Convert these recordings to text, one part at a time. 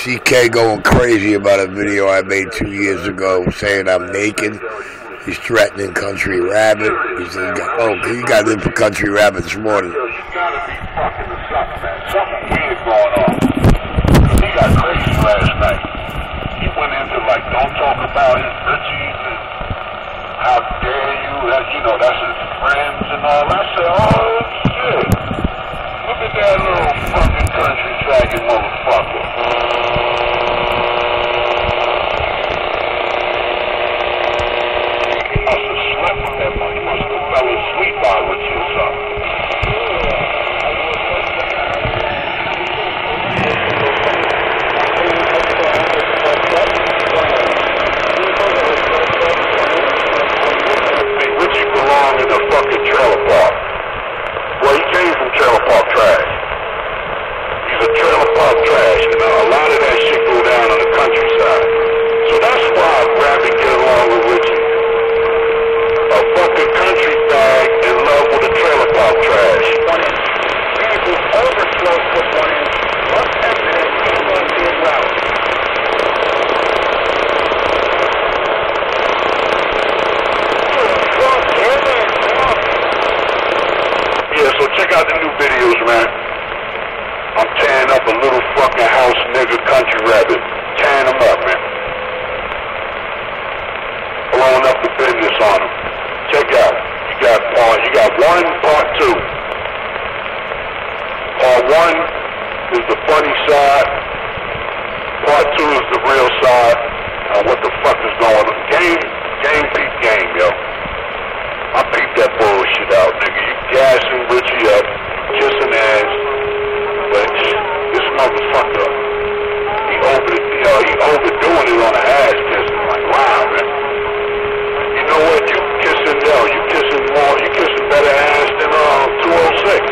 CK going crazy about a video I made 2 years ago saying I'm naked. He's threatening Country Rabbit. He said, oh, he got in for Country Rabbit this morning. You gotta be fucking with something, man. Something weird going on. He got crazy last night. He went into like, don't talk about his riches and how dare you, that, you know, that's his friends and all. I said, oh shit. Look at that little fucking country dragging motherfucker. He must have slept with that one. He must have fell asleep while with you or something. Hey, Richie belonged in a fucking trailer park. Well, he came from trailer park trash. He's a trailer park trash, and a lot of that shit go down on the countryside. So that's why Rabbit get along with Richie. A fucking country bag in love with a trailer park trash. 1 inch. Vehicle overflow put 1 inch. Plus 10 minutes, he's going to his route. Yeah, so check out the new videos, man. I'm tearing up a little fucking house nigga Country Rabbit. Tearing him up, man. Blowing up the business on him. Check out. You got one, part two. Part one is the funny side. Part two is the real side. And what the fuck is going on? Game peep game, yo. I peeped that bullshit out, nigga. You gassing Richie up, kissing ass, but this motherfucker, he overdoing it on the ass kissing. Like, wow, man. You know what? You kissing better ass than 206.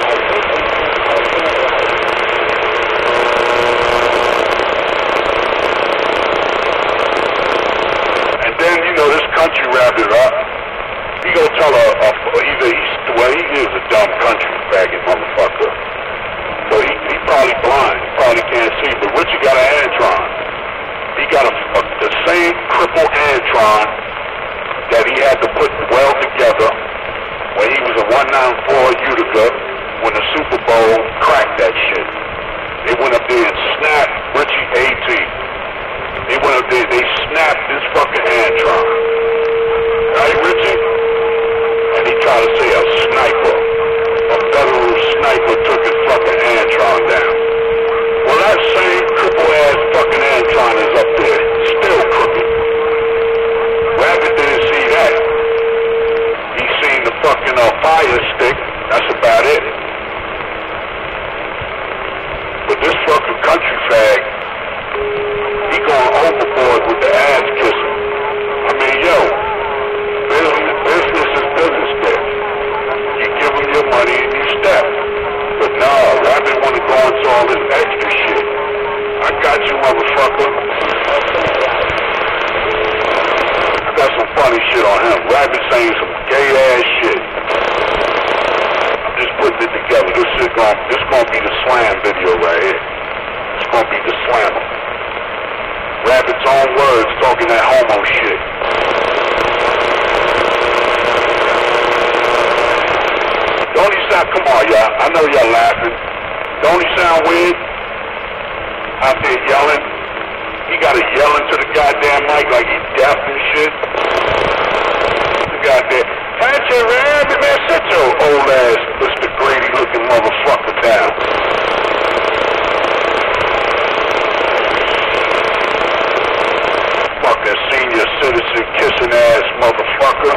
And then, you know, this Country Rabbit up. He gonna tell he is a dumb country bagging motherfucker. So he probably blind, he probably can't see, but Richie got an Antron. He got the same crippled Antron that he had to put well together when he was a 194 Utica when the Super Bowl cracked that shit. They went up there and snapped Richie AT. They went up there, they snapped this fucking Antron. Right, Richie? And he tried to say a sniper, a federal sniper took his fucking Antron down. Well, that same cripple-ass fucking Antron is up there, still crooked. Rabbit didn't see that. He seen the fucking fire stick, that's about it. But this fucking country fag, he going overboard with the ass kissing. I mean, yo, business is business there. You give him your money and you step. But nah, Rabbit want to go into all this extra shit. I got you, motherfucker. I got some funny shit on him. Rabbit saying some gay ass shit. I'm just putting it together. This gonna be the slam video right here. It's gonna be the slammer. Rabbit's own words talking that homo shit. Don't he sound, come on y'all, I know y'all laughing. Don't he sound weird? Out there yelling. He gotta yell into the goddamn mic like he's deaf and shit. The goddamn, Country Rabbit, man, sit your old ass, Mr. Grady looking motherfucker down. Fucking senior citizen kissing ass motherfucker.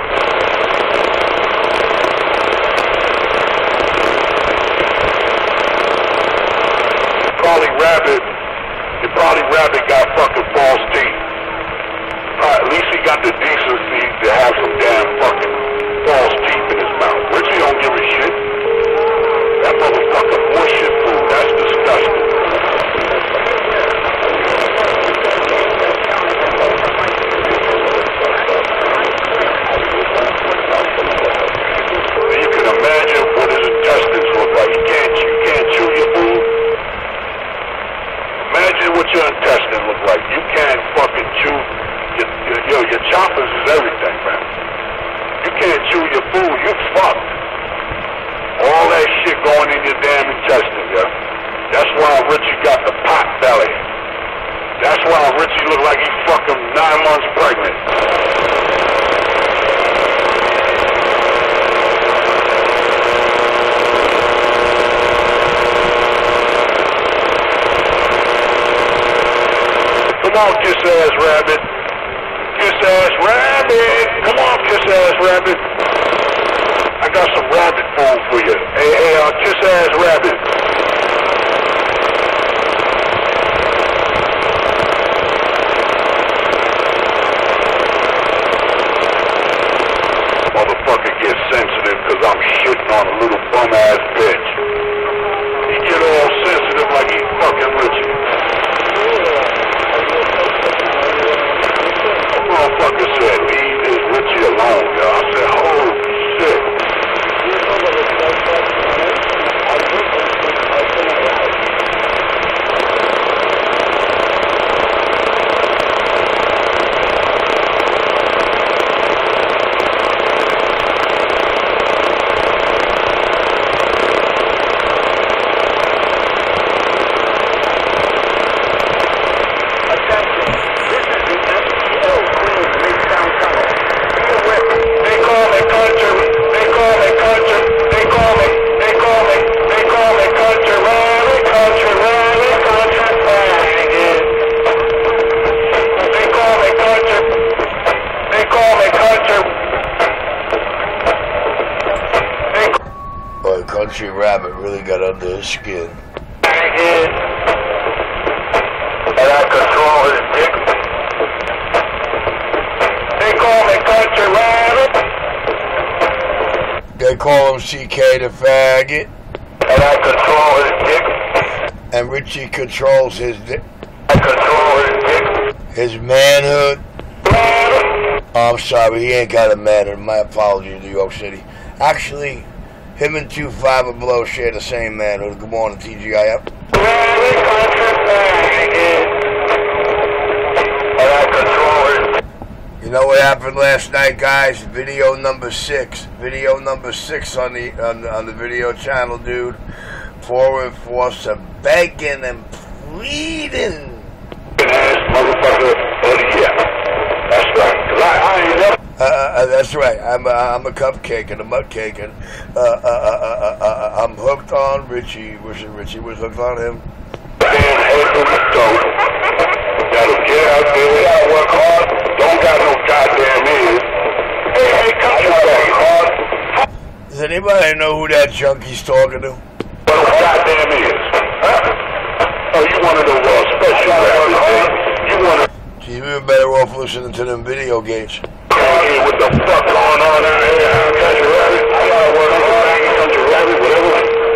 Probably Rabbit got fucking false teeth. At least he got the decency to have some damn fucking false teeth in his mouth. Richie don't give a shit. That motherfucker bullshit food, that's disgusting. You can imagine what his intestines look like. You can't chew your food. Imagine what your intestine look like. You can't fucking chew. Your choppers is everything, man. You can't chew your food. You fucked. All that shit going in your damn intestine, yeah. That's why Richie got the pot belly. That's why Richie look like he's fucking 9 months pregnant. Come on, kiss-ass rabbit. Kiss-ass rabbit. Come on, kiss-ass rabbit. I got some rabbit food for you. Hey, kiss-ass rabbit. Motherfucker get sensitive because I'm shitting on a little bum-ass bitch. He get all sensitive like he fucking Richie. Motherfucker said, leave this Richie alone, yo. I said, holy shit. Country Rabbit really got under his skin. And I control his dick. They call me Country Rabbit. They call him CK the faggot. And I control his dick. And Richie controls his dick. I control his dick. His manhood. Oh, I'm sorry, he ain't got a manhood. My apologies, New York City. Actually, him and 2-5 and below share the same manhood. Good morning, TGIF. You know what happened last night, guys? Video number 6. Video number 6 on the video channel, dude. 4 and 4, some begging and pleading. Motherfucker, yeah. That's right. I ain't never. That's right. I'm a cupcake and a mud cake, and I'm hooked on Richie. Richie was hooked on him. Gotta get out there, gotta work hard. Don't got no goddamn ears. Hey, come hard. Does anybody know who that junkie's talking to? What goddamn ears? Huh? Oh, you one of the special rabbits? You one of. Gee, we were better off listening to them video games. What the fuck going on out here? Country Rabbit? I gotta work on Country Rabbit, whatever.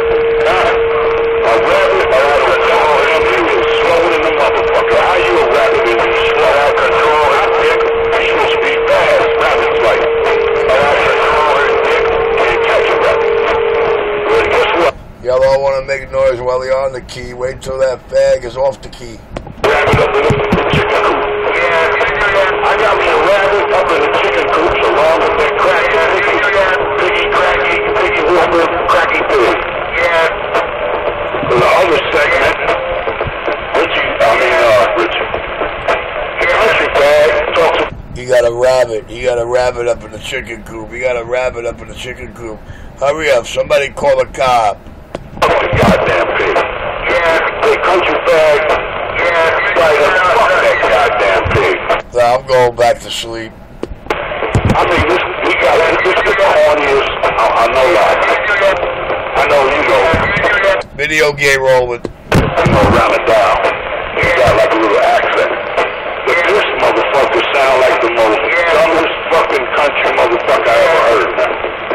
A rabbit? I gotta control him. He was slow in the motherfucker. How you a rabbit and you slow out control his dick? You supposed to be fast. Rabbit's like, I gotta control his dick. Can't catch a rabbit. But guess what? Y'all all wanna make noise while you're on the key. Wait till that fag is off the key. Rabbit up in the chicken coop. I got me a rabbit up in the chicken coops along with that cracky piggy whooper, cracky pig. Yeah. For the other segment, Richie. Country bag talks. You got a rabbit up in the chicken coop. You got a rabbit up in the chicken coop. Hurry up, somebody call a cop. Oh, goddamn pig. Yeah. Hey, country bag. Yeah. Right up, fuck that goddamn pig. I'm going back to sleep. I mean, this horniest. I know that. I know you know. Video game rolling. You know, round it down. He got like a little accent. But this motherfucker sound like the most dumbest fucking country motherfucker I ever heard, man.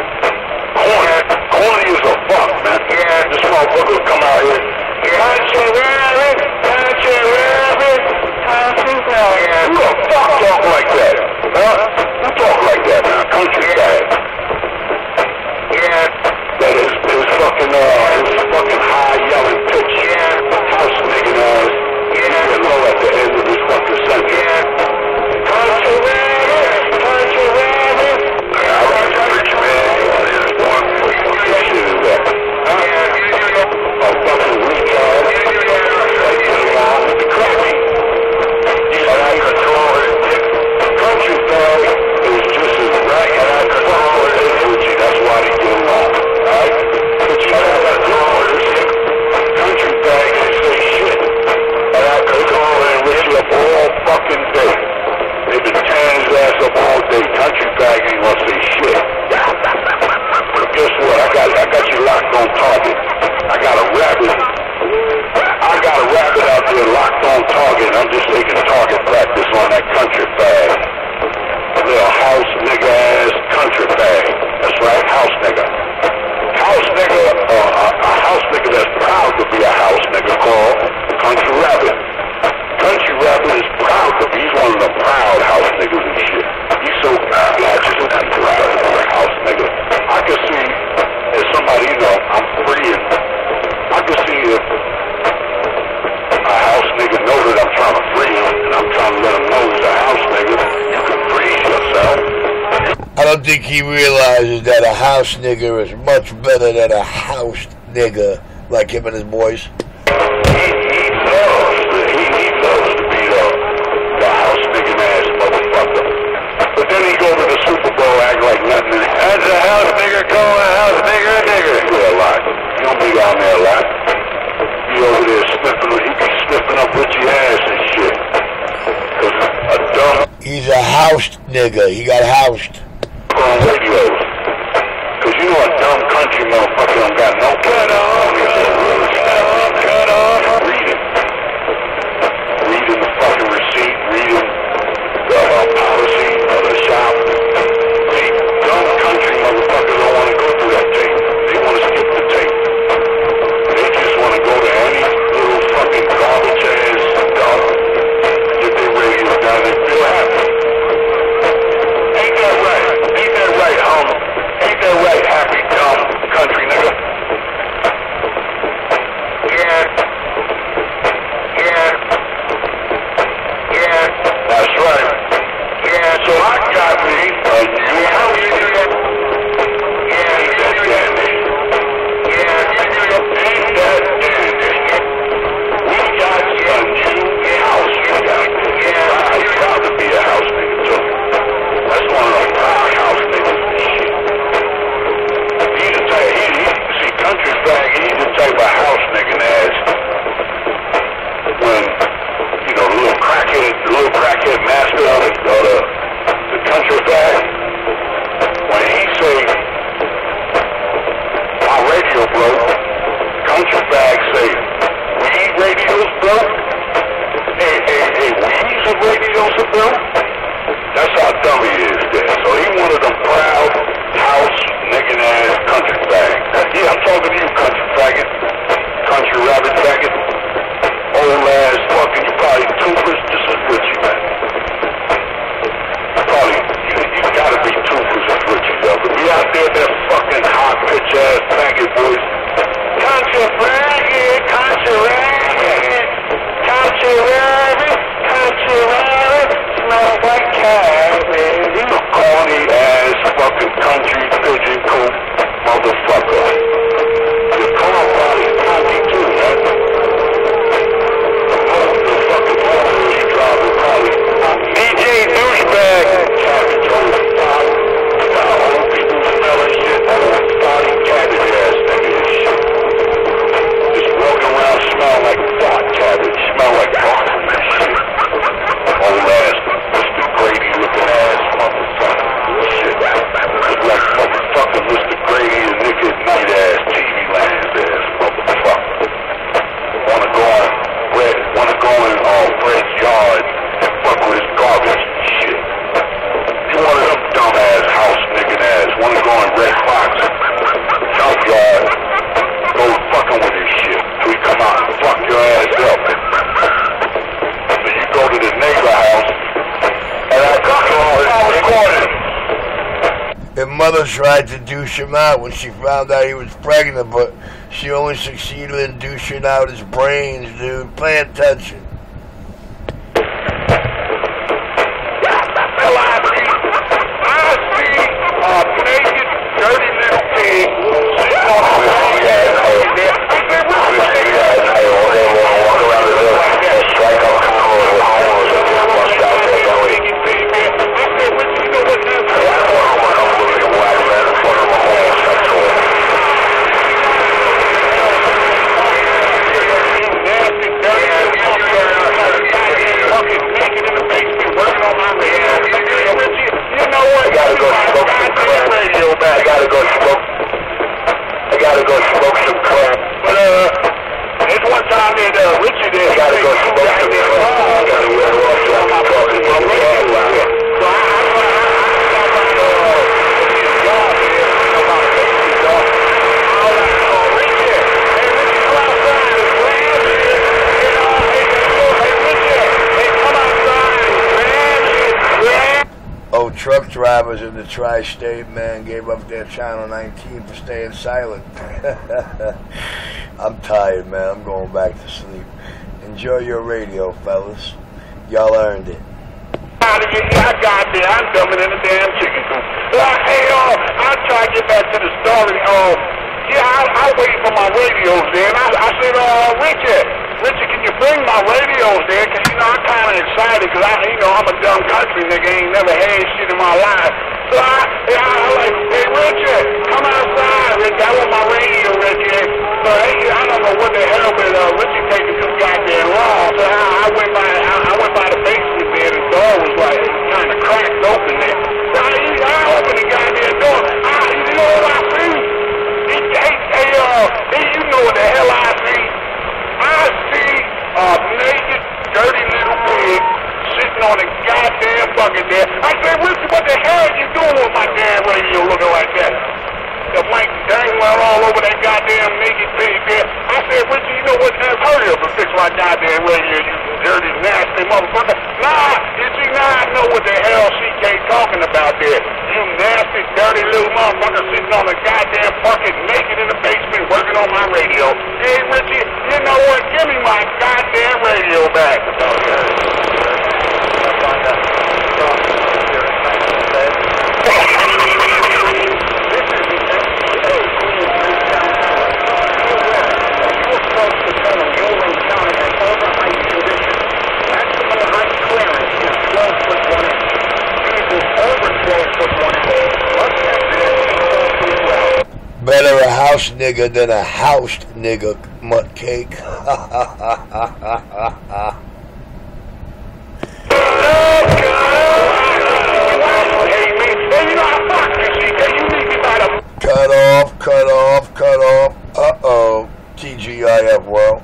Corny as a fuck, man. This motherfucker will come out here. Country rabbit, country rabbit. Who the fuck talk like that? Huh? Who talk like that now? Country guy. Yeah. That is fucking high yelling pitch. Yeah. House nigga ass. don't think he realizes that a house nigga is much better than a housed nigga like him and his boys. He loves to be the house nigga ass motherfucker. But then he go to the Super Bowl, act like nothing. That's a house nigga calling a house nigga a nigga. Yeah, a lot. He don't be down there a lot. He over there sniffing, he be sniffing up Richie ass and shit. Cause a dumb... He's a housed nigga. He got housed. On radios. Cause you know a dumb country motherfucker don't got no cut off. Reading the fucking receipt, reading the policy of the shop. See, dumb country motherfuckers don't want to go through that tape. They want to skip the tape. They just want to go to any little fucking garbage ass dumb, get their radio down and feel happy. Ain't that right? Ain't that right, Ain't that right, happy dumb country nigga? Yeah. That's right. Yeah, so I got me a new house nigga. Yeah, ain't that dandy? Yeah, ain't that dandy? We got a new house nigga. Yeah, I'm proud to be a house nigga too. That's one of them proud house niggas and shit. He's the type, see, country fag, he's the type of house nigga ass. When, you know, the little crackhead master of the country fag, when he say, my radio broke, country fag say, weed radios broke? Hey, weeds of radios are broke? That's how dumb he is there. So he one of them proud house nigga ass country fags. Yeah, I'm talking to you, country faggot, country rabbit faggot, old ass fucking, you probably toothless. This is Richie, man. Probably, you gotta be toothless as Richie, though. But be out there, that fucking hot pitch ass faggot voice. Country faggot, country rabbit, country rabbit, country rabbit, smell like cabbage. You corny ass fucking country pigeon coop motherfucker. Your car body is funky too, man. The fucking you driver probably. DJ douchebag. Cabbage on the top. Old people smelling shit. Body cabbage ass nigga and shit. Just walking around smelling like fart cabbage. Smell like fart and shit. Old ass Mr. Grady looking ass motherfucker. Shit. Look like motherfucking Mr. Grady and nigga night ass TV lands ass motherfucker. Wanna go in Fred's yard and fuck with his garbage and shit. You one of them dumb ass house nigga ass. Wanna go in Red Fox junkyard, go fucking with his shit. So he come out and fuck your ass up. So you go to the neighbor house and I got all recorded. His mother tried to douche him out when she found out he was pregnant, but she only succeeded in douching out his brains, dude. Pay attention. I see a naked, dirty little pig. Truck drivers in the tri-state, man, gave up their Channel 19 for staying silent. I'm tired, man. I'm going back to sleep. Enjoy your radio, fellas. Y'all earned it. out of here. I got there. I'm dumbing in the damn chicken coop. Hey, I'll try to get back to the story. I wait for my radios there, and I said, Richard, can you bring my radios there? Because, I'm kind of excited because, I'm a dumb country nigga. Ain't never had shit in my life. So I like, hey, Richard, come outside, Richard. I want my radio, Richard. So, hey, I don't know what the hell, but Richard taking too goddamn long. So I went by the basement there. The door was like kind of cracked open there. So I opened the goddamn door. You know what I see? Hey, you know what the hell I see? I see a naked, dirty little pig sitting on a goddamn bucket there. I said, Richard, what the hell are you doing with my damn radio looking like that? The mic dangling all over that goddamn naked pig there. I said, Richard, you know what? Hurry up and fix my goddamn radio, you dirty, nasty motherfucker. I know what the hell CK talking about there. You nasty, dirty little motherfucker sitting on a goddamn bucket naked in the basement working on my radio. Hey, Richie, you know what? Give me my goddamn radio back. Better a house nigga than a housed nigga, mutt cake. Cut off. Uh-oh. TGIF world.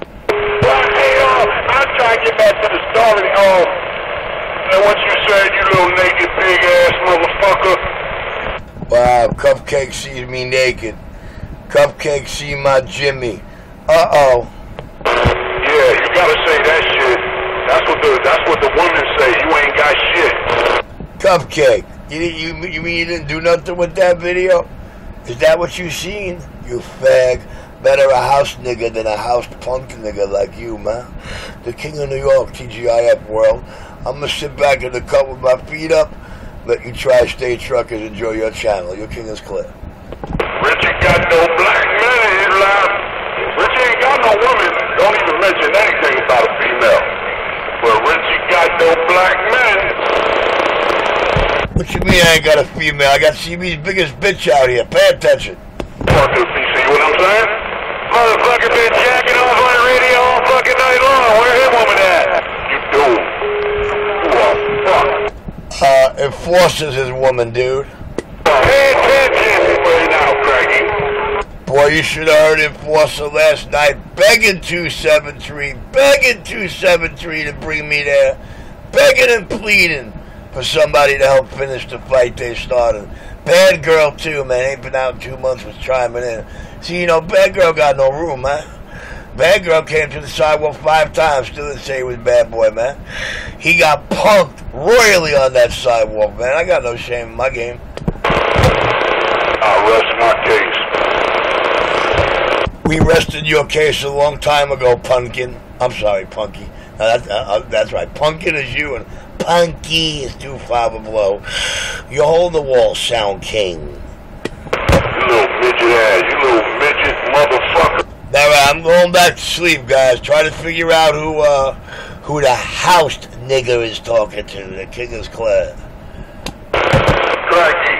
I'll try to get back to the story. And what you said, you little naked big ass motherfucker. Wow, Cupcake sees me naked. Cupcake see my Jimmy. Uh-oh. Yeah, you gotta say that shit. That's what the women say. You ain't got shit. Cupcake, you mean you didn't do nothing with that video? Is that what you seen? You fag. Better a house nigga than a house punk nigga like you, man. The king of New York, TGIF world. I'm gonna sit back in the cut with my feet up. Let you tri-state truckers enjoy your channel. Your king is clear. Richie got no black men in his life. Richie ain't got no women. Don't even mention anything about a female. But Richie got no black men. What you mean I ain't got a female? I got CB's biggest bitch out here. Pay attention. Fucking PC, what I'm saying? Motherfucker been jacking off on the radio all fucking night long. Where his woman at? You doomed. Fuck. Enforces his woman, dude. Pay attention right now, Craigie. Boy, you should have heard Enforcer last night begging 273 to bring me there. Begging and pleading for somebody to help finish the fight they started. Bad Girl, too, man. Ain't been out 2 months, was chiming in. See, Bad Girl got no room, man. Bad Girl came to the sidewalk 5 times, still didn't say he was bad boy, man. He got punked royally on that sidewalk, man. I got no shame in my game. I'll rest my case. We rested your case a long time ago, Punkin. I'm sorry, Punky. That's right. Punkin is you, and Punky is too far of a blow. You hold the wall, Sound King. You little midget ass. You little midget motherfucker. Alright, I'm going back to sleep, guys. Try to figure out who the housed nigger is talking to. The king is clear. Cracky.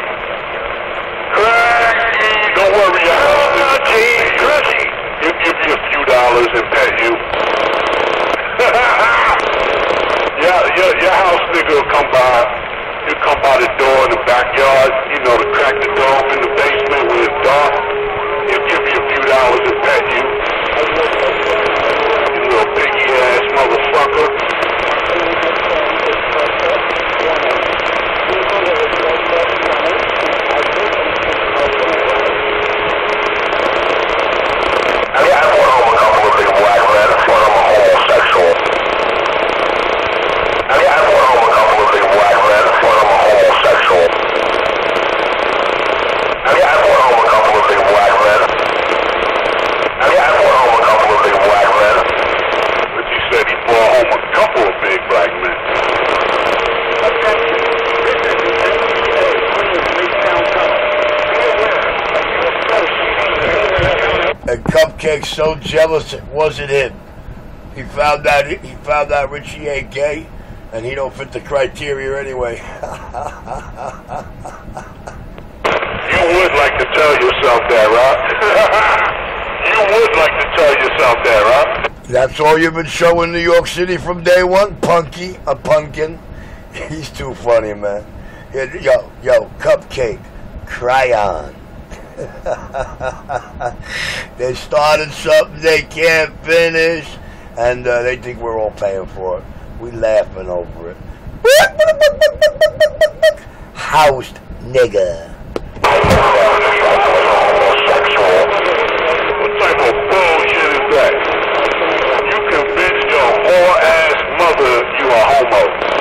Don't worry, Cracky. He'll give you a few dollars and pet you. Your house nigga will come by. He'll come by the door in the backyard, to crack the door open in the basement when it's dark. He'll give you a few dollars and pet you. You little piggy ass motherfucker. I brought home a couple of big black men in front of a homosexual. I brought home a couple of big black men in front of a homosexual. I brought home a couple of big black men. Cupcake's so jealous it wasn't him. He found out Richie ain't gay, and he don't fit the criteria anyway. You would like to tell yourself that, right? You would like to tell yourself that, right? That's all you've been showing New York City from day one? Punky, a pumpkin? He's too funny, man. Yo, Cupcake, cry on. They started something they can't finish, and they think we're all paying for it. We laughing over it. Housed nigga. What type of bullshit is that? You convinced your whore-ass mother you a homo.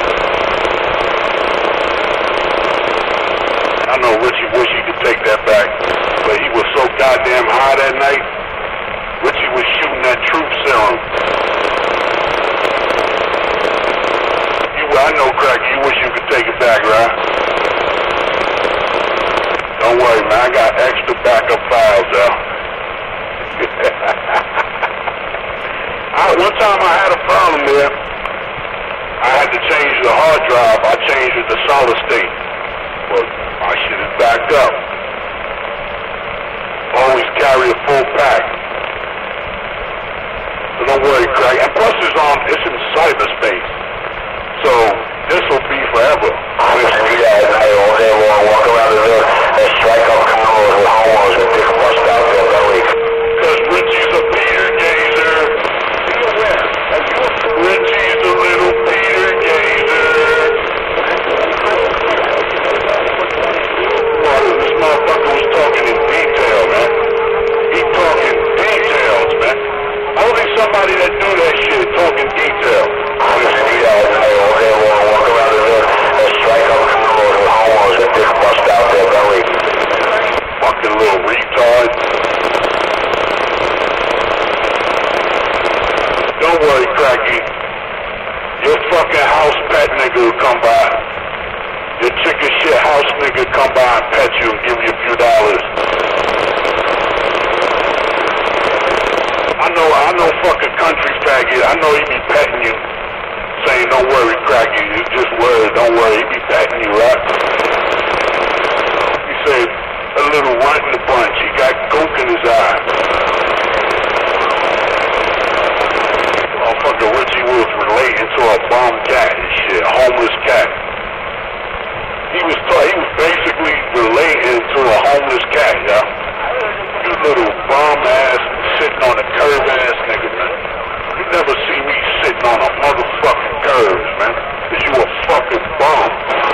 I know Richie wish he could take that back, but he was so goddamn high that night. Richie was shooting that truth serum. I know, Cracky, you wish you could take it back, right? Don't worry, man. I got extra backup files, though. One time I had a problem there. I had to change the hard drive. I changed it to solid state. But my shit is backed up. Always carry a full pack. So don't worry, Craig. And plus it's in cyberspace. So this will be forever. You guys, everyone walk around the hood and strike up canoes with homos with dick bust out there that week. Because Richie's a Peter Gazer. Be aware, Richie's a little Peter Gazer. This motherfucker was talking in detail, man. He talking details, man. Only somebody that do that shit talking detail. You guys, everyone walk around the hood and strike up canoes with homos with dick bust out there that week. Fucking little retard. Don't worry, Cracky. Your fucking house pet nigga will come by. Your chicken shit house nigga come by and pet you and give you a few dollars. I know fucking country faggot. I know he be petting you. Saying, don't worry, Cracky. It's just word. Don't worry. He be petting you, right? He said, a little runt in the bunch. He got gook in his eye. Motherfucker Richie was relating to a bum cat and shit. A homeless cat. He was basically relating to a homeless cat, yeah? You little bum ass, sitting on a curb ass nigga, man. You never see me sitting on a motherfucking curves, man. Cause you a fucking bum.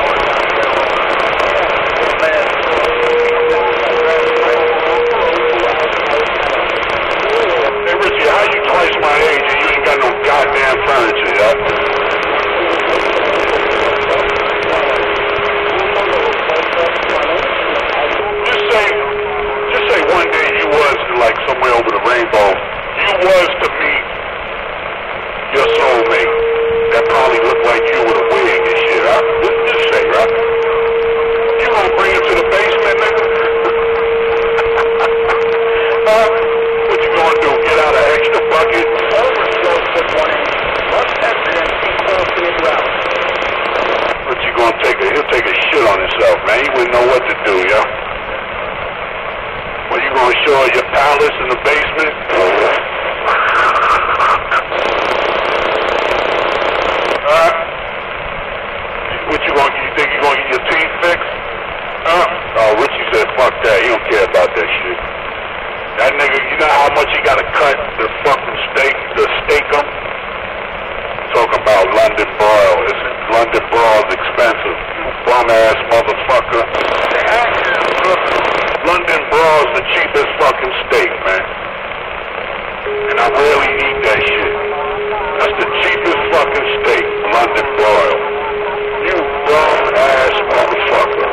Hey Richie, how you twice my age and you ain't got no goddamn furniture, yeah? Just say one day you was like somewhere over the rainbow. You was to meet your soulmate that probably looked like you with a wig and shit, huh? Just say, right? You gonna bring it to the basement, nigga? What you gonna do? Get out an extra bucket? Overflow put one in. Must evidence equals to his route. What you gonna take? He'll take a shit on himself, man. He wouldn't know what to do, yeah? Well, you gonna show her your palace in the basement? You think you gonna get your teeth fixed? Oh, Richie said, fuck that. He don't care about that shit. That nigga, you know how much he gotta cut the fucking steak, the steakum? Talking about London broil. London broil's expensive. You bum ass motherfucker. London broil's the cheapest fucking steak, man. And I rarely eat that shit. That's the cheapest fucking steak, London broil. You bum ass motherfucker.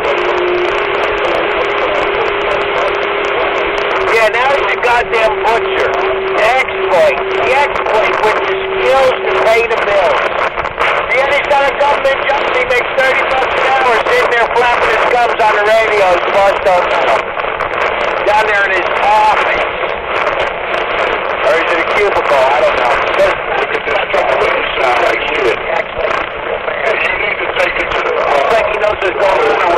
Yeah, now he's a goddamn butcher. He exploits with his skills to pay the bills. See, he's got a government job. He makes $30 an hour sitting there flapping his gums on the radio. His boss don't know. Down there in his office. cubicle. I don't know. Look at this drama. You sound like shit. And you need to take it to the... Looks like he knows there's going on.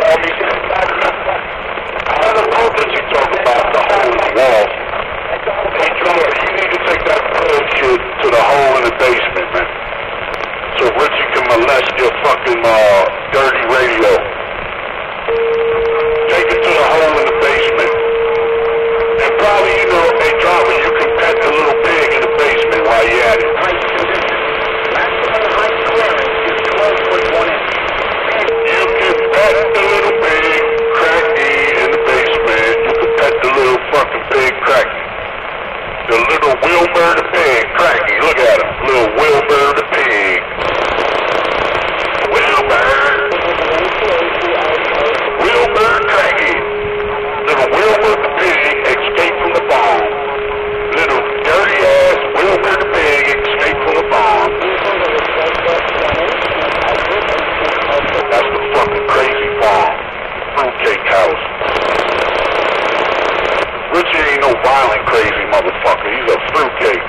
Another purpose you talk about, the hole in the wall. Hey, drummer, you need to take that bullshit to the hole in the basement, man. So Richie can molest your fucking dirty radio. Take it to the hole in the basement. And probably, you know, hey, drummer, you can pet the little pig in the basement while you're at it. Maximum height clearance is 12 foot 1 inch. You can pet the little pig, Cracky, in the basement. You can pet the little fucking pig, Cracky. The little Wilbur the pig, Cracky. Look at him. Little Wilbur the pig. Wilbur. Wilbur Cracky. Little Wilbur the pig escaped from the bomb. Little dirty ass Wilbur the pig escaped from the bomb. That's the fucking crazy farm. Fruitcake house. Richie ain't no violent crazy motherfucker. He's a fruitcake.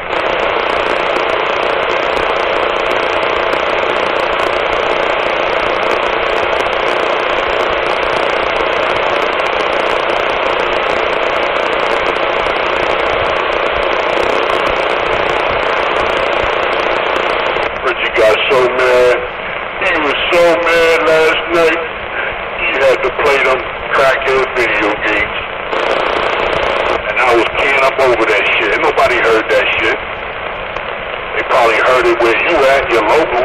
Richie got so mad. He was so mad last night. He had to play them crackhead video games. And I was keying up over that shit. Nobody heard that shit. They probably heard it where you at, your local.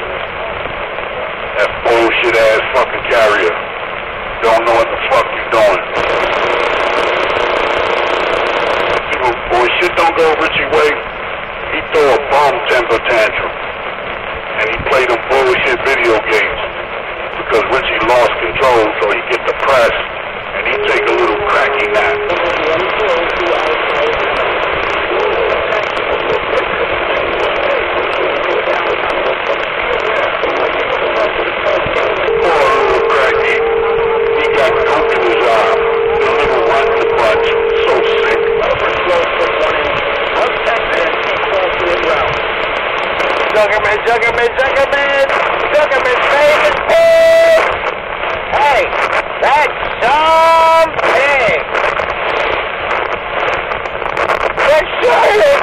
That bullshit ass fucking carrier. Don't know what the fuck you doing. You know, boy, shit don't go Richie way. He throw a bomb temper tantrum. And he played them bullshit video games. Because Richie lost control, so he get depressed. And he take a little cracky nap. Poor little cracky. He got coke in his arm. The little rotten bunch. So sick. Zuckerman, Zuckerman, Zuckerman! Zuckerman, famous pig! Hey, that's some pig! Excited!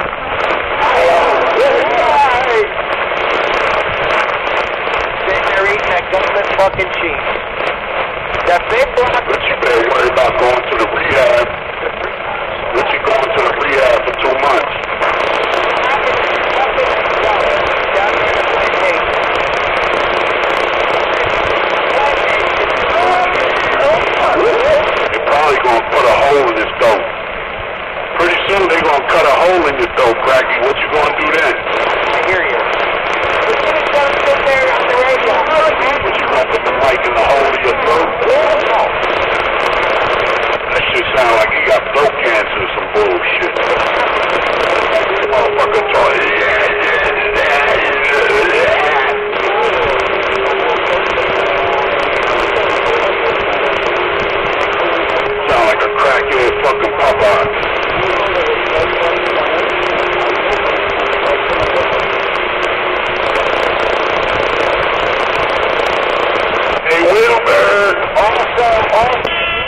Sitting there eating that government fucking cheese. That big block. But you better worry about going to the rehab. Richie going to the rehab for 2 months. They're probably going to put a hole in his throat. Pretty soon they're going to cut a hole in your throat, Cracky. What you going to do then? I hear you. Don't sit there on the radio. What you going to put the mic in the hole in your throat? No. That shit sound like you got throat cancer or some bullshit. Motherfucker talking. Sound like a crackhead fucking Popeye. Hey, Wilbur. Awesome.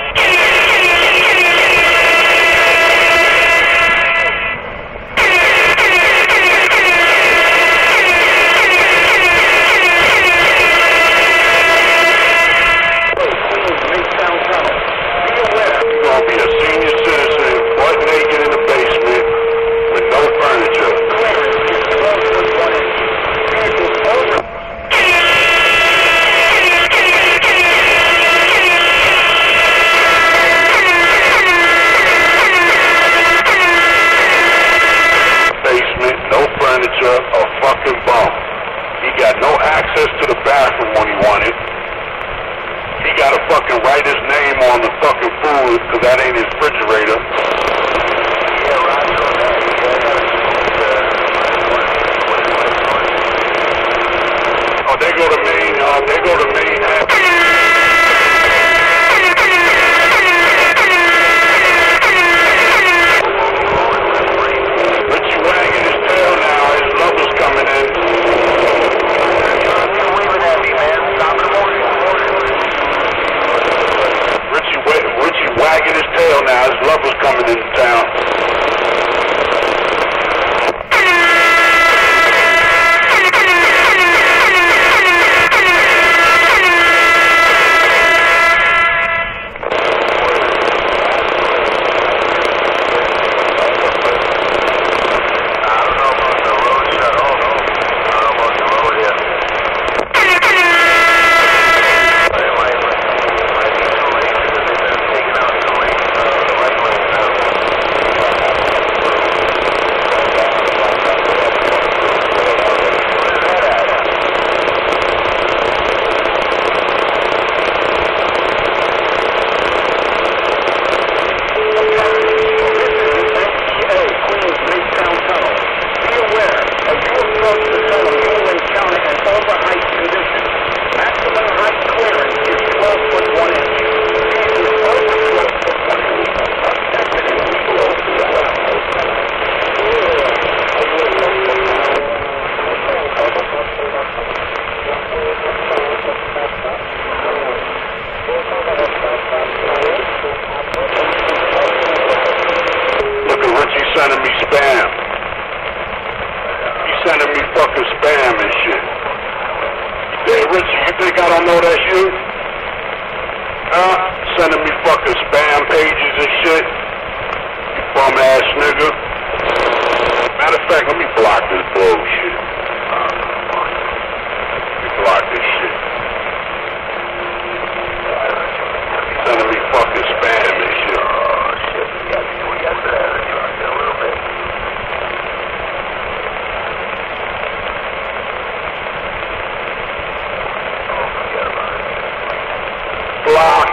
A fucking bum. He got no access to the bathroom when he wanted. He got to fucking write his name on the fucking food because that ain't his refrigerator. Oh, they go to main. They go to main. Richie wagging don't know that's you? Huh? Sending me fucking spam pages and shit. You bum ass nigga. Matter of fact, let me block this bullshit. Let me block this shit. Sending me fucking spam and shit. Oh shit, we got that a little bit. Blocked.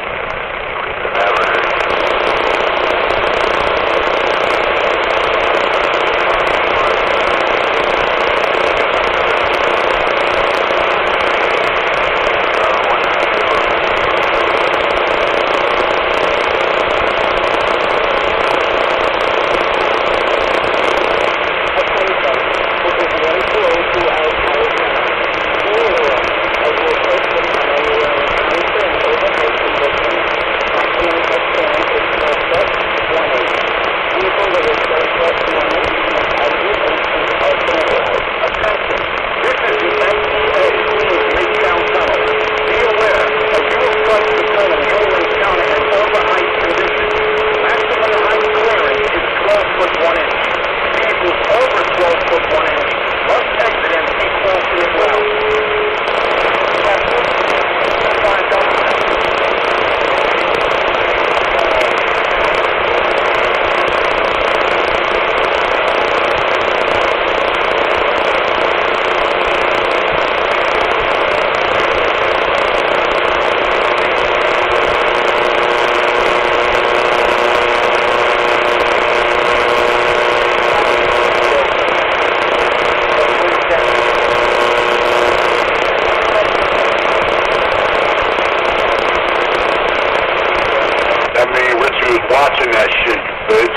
Watching that shit, you bitch.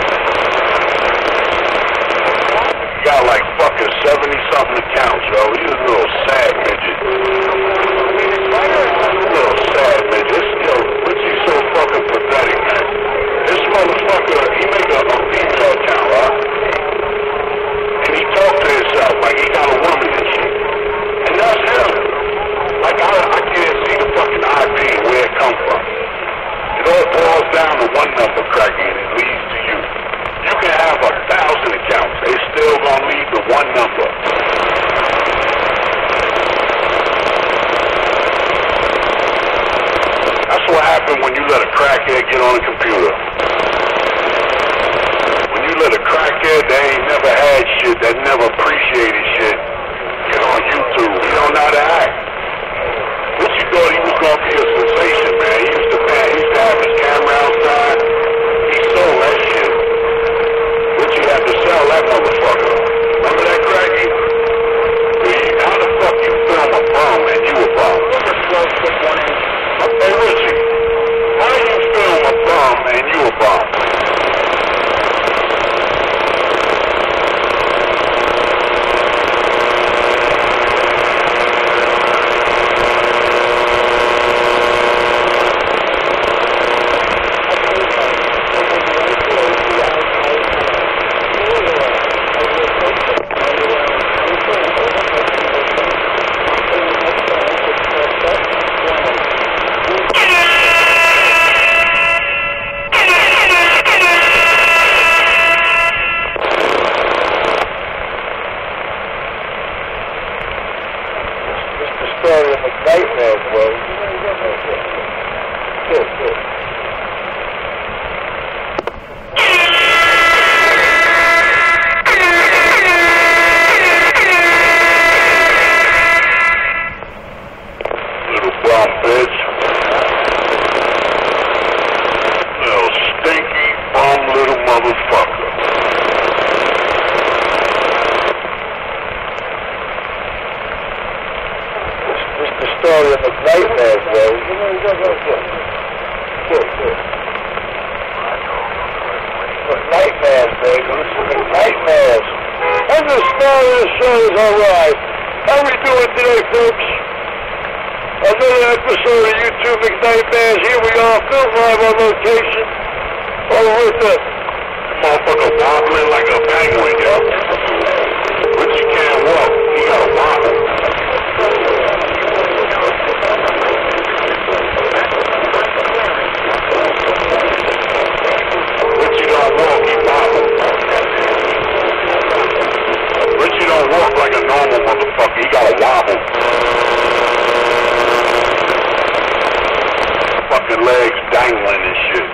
You got like fucking 70-something accounts, yo. You a little sad midget. Little sad midget. Yo, Richie so fucking pathetic, man. This motherfucker, he make a female account, huh? And he talk to himself like he got a woman and shit. And that's him. Like I can't see the fucking IP and where it come from. It all boils down to one number, Cracky, and it leads to you. You can have 1,000 accounts. They still gonna lead to one number. That's what happened when you let a crackhead get on a computer. When you let a crackhead that ain't never had shit, that never appreciated shit, get on YouTube. He don't know how to act. What you thought he was gonna be a sensation, man? He used to have his camera outside. He sold that shit. But you had to sell that motherfucker. Remember that, Cracky? How the fuck you film a bum and you a bum? Hey, Richie, how do you film a bum and you a bum? Nightmares, bro. Good. Little bum bitch. Little stinky bum little motherfucker. Story of the nightmares, bro. Good. Nightmares, baby. Nightmares. And the star of the show is alright. How we doing today, folks? Another episode of YouTube McNightmares. Here we are, film live on location. All with the motherfucker wobbling like a penguin, yo. But you can't walk. You gotta wobble. fucking legs dangling and shit.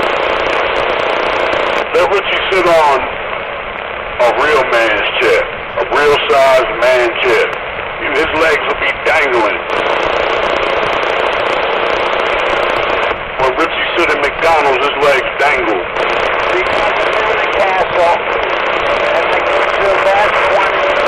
Let Richie sit on a real man's chair, a real size man chair. His legs will be dangling. When Richie sit at McDonald's, his legs dangle. Because I'm in the castle, and I go to that 20.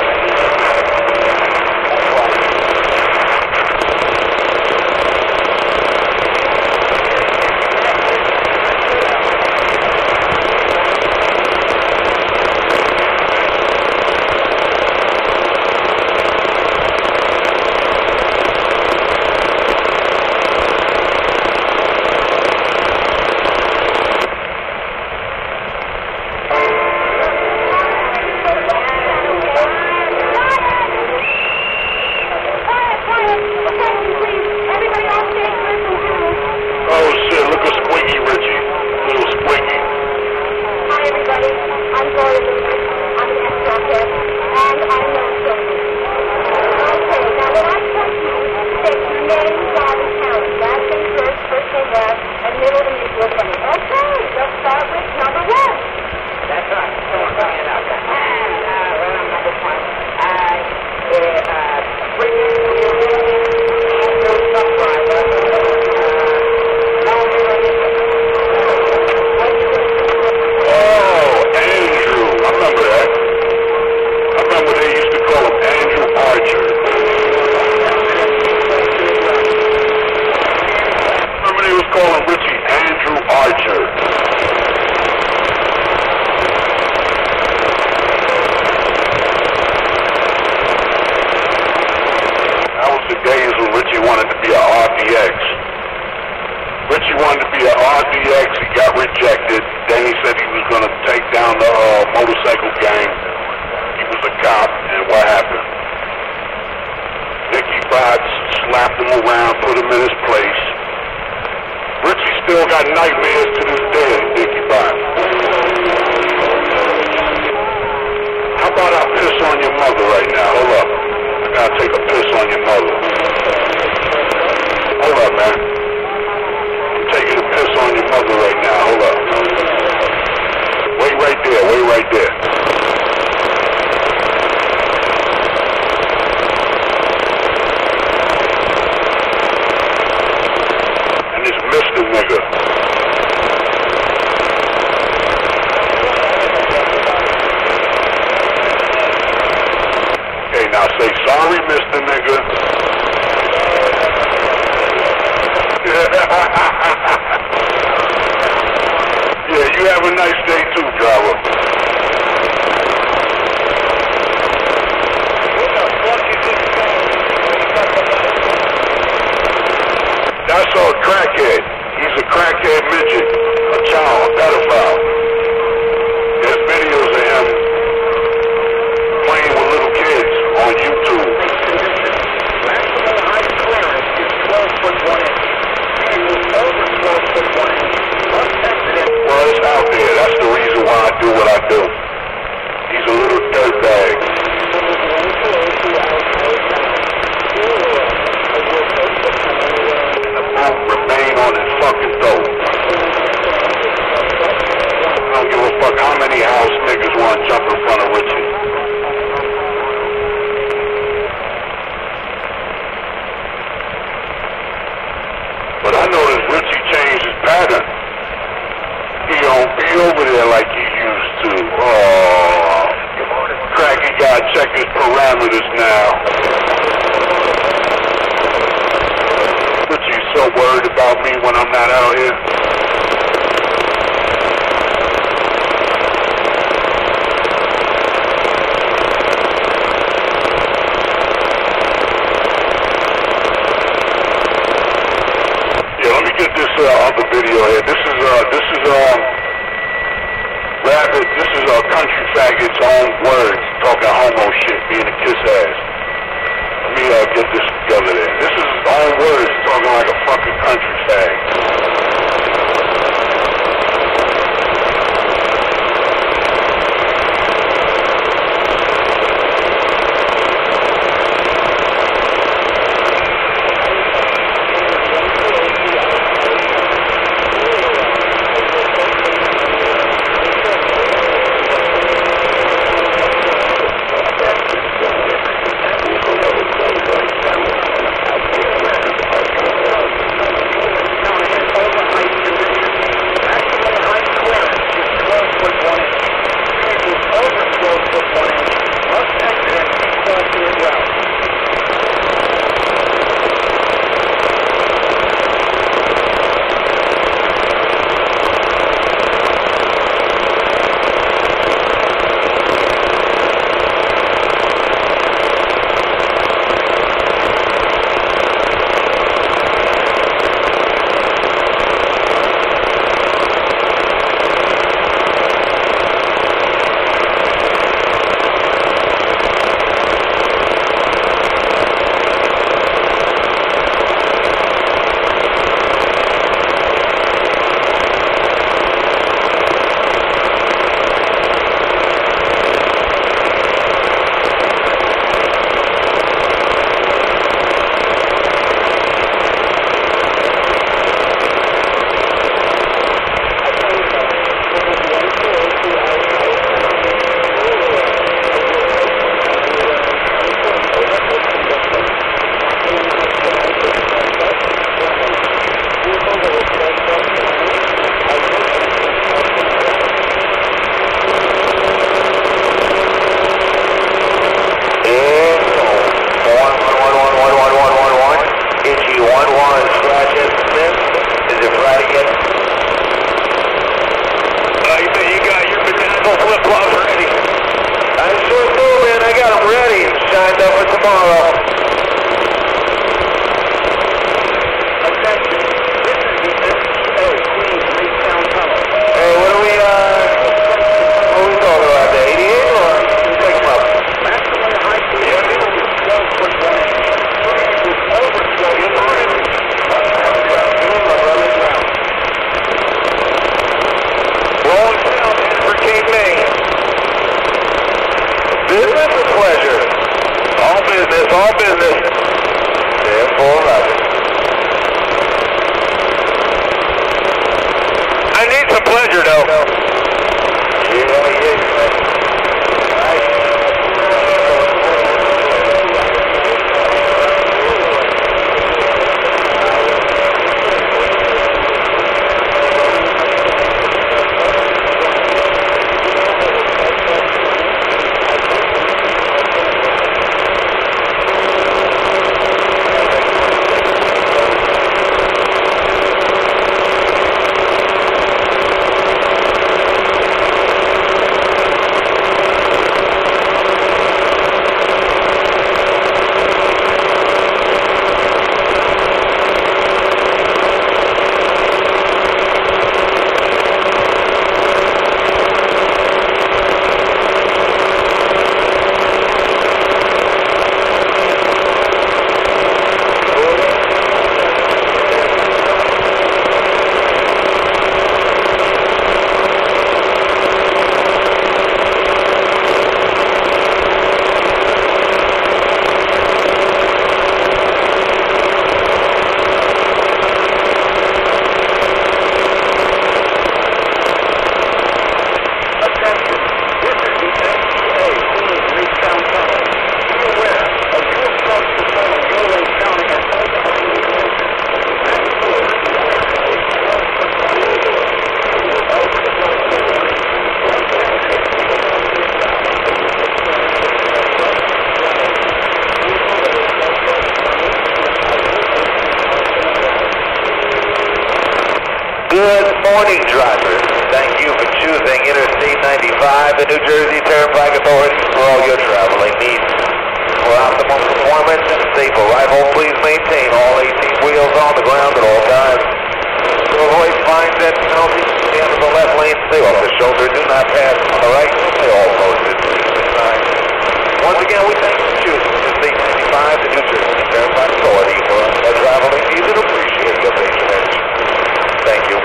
Good morning, drivers. Thank you for choosing Interstate 95, the New Jersey Turnpike Authority, for all your traveling needs. For optimum performance and safe arrival, please maintain all 18 wheels on the ground at all times. To avoid fines and penalties, stand in the left lane, stay off the shoulder, do not pass on the right, stay all posted. Once again, we thank you for choosing Interstate 95, the New Jersey Turnpike Authority, for our traveling needs and appreciate your patronage. Thank you.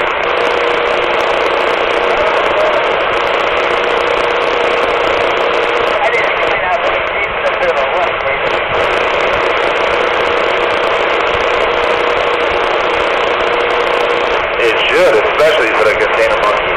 It should, especially for the container monkey.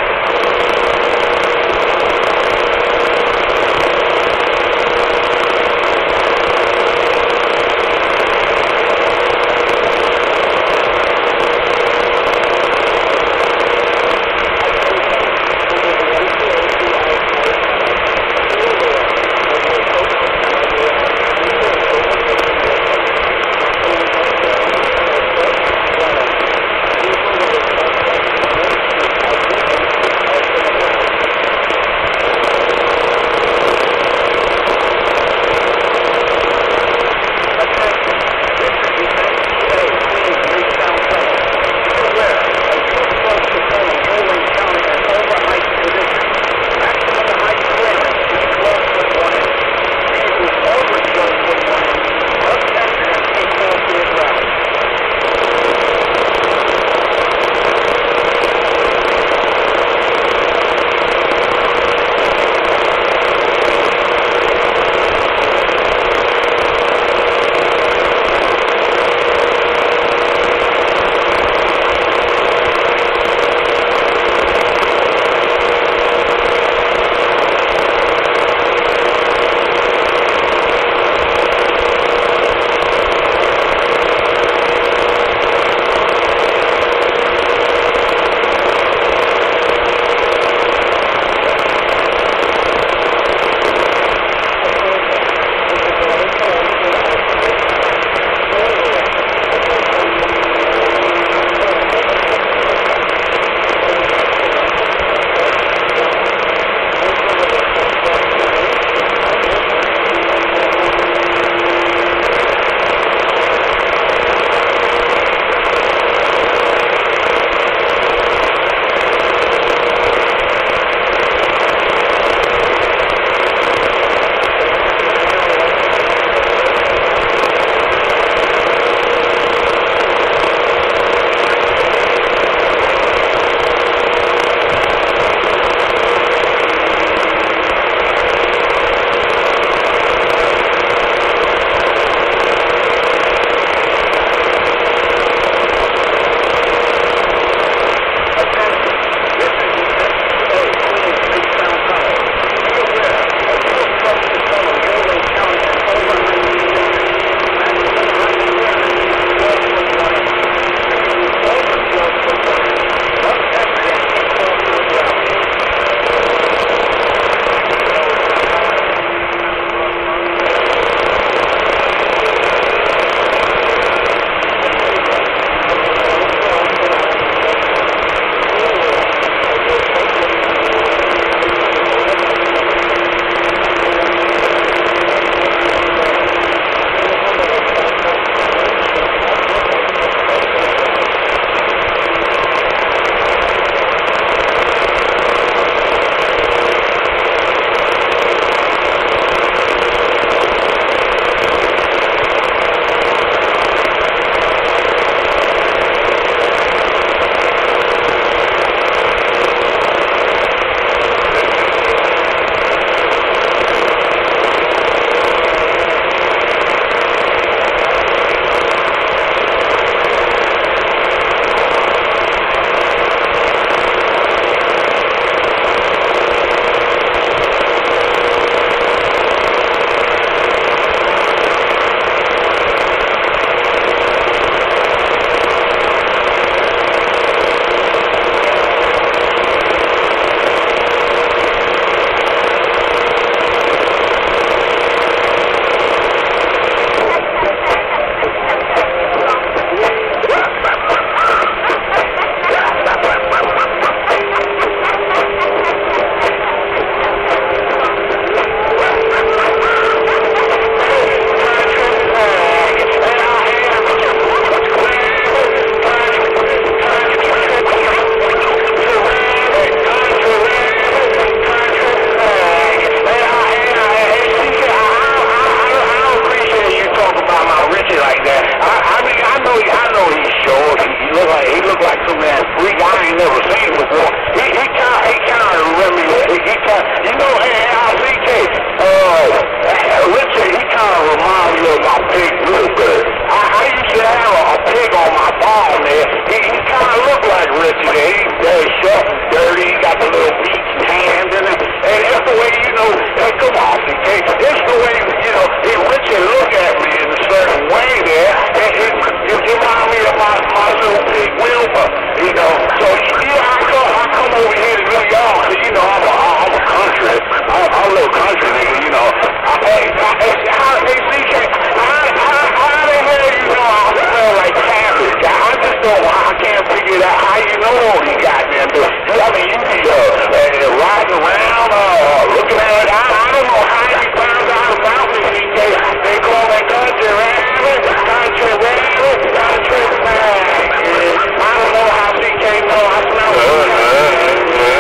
I mean, you be riding around, looking at it. I don't know how you found out about me, CK. They call me country rabbit, country rabbit, country fag. I don't know how CK know. I smell it.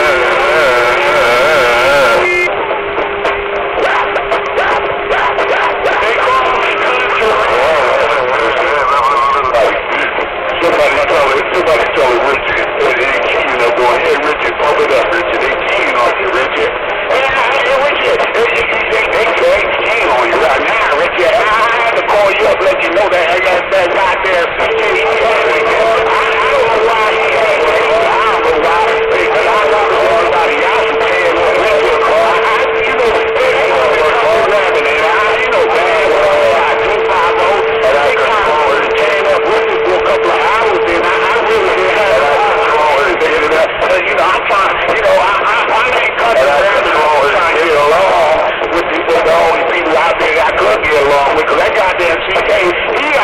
Somebody tell Richard, they keying up on, hey Richard, pump it up, Richard, they keying on you, Richard. Hey, Richard, they keying on you right now, Richard. I had to call you up, let you know that that right there, I don't know why he had it, I don't know why, because I know everybody else who came on Richard. You know, they call rapping, you know, bad boy, I 250, and I came up Richard for a couple of hours, and I really did have you know, I'm trying, you know, I ain't country rapping, I'm trying to get along with the only people out there I could get along with, because that goddamn CK, he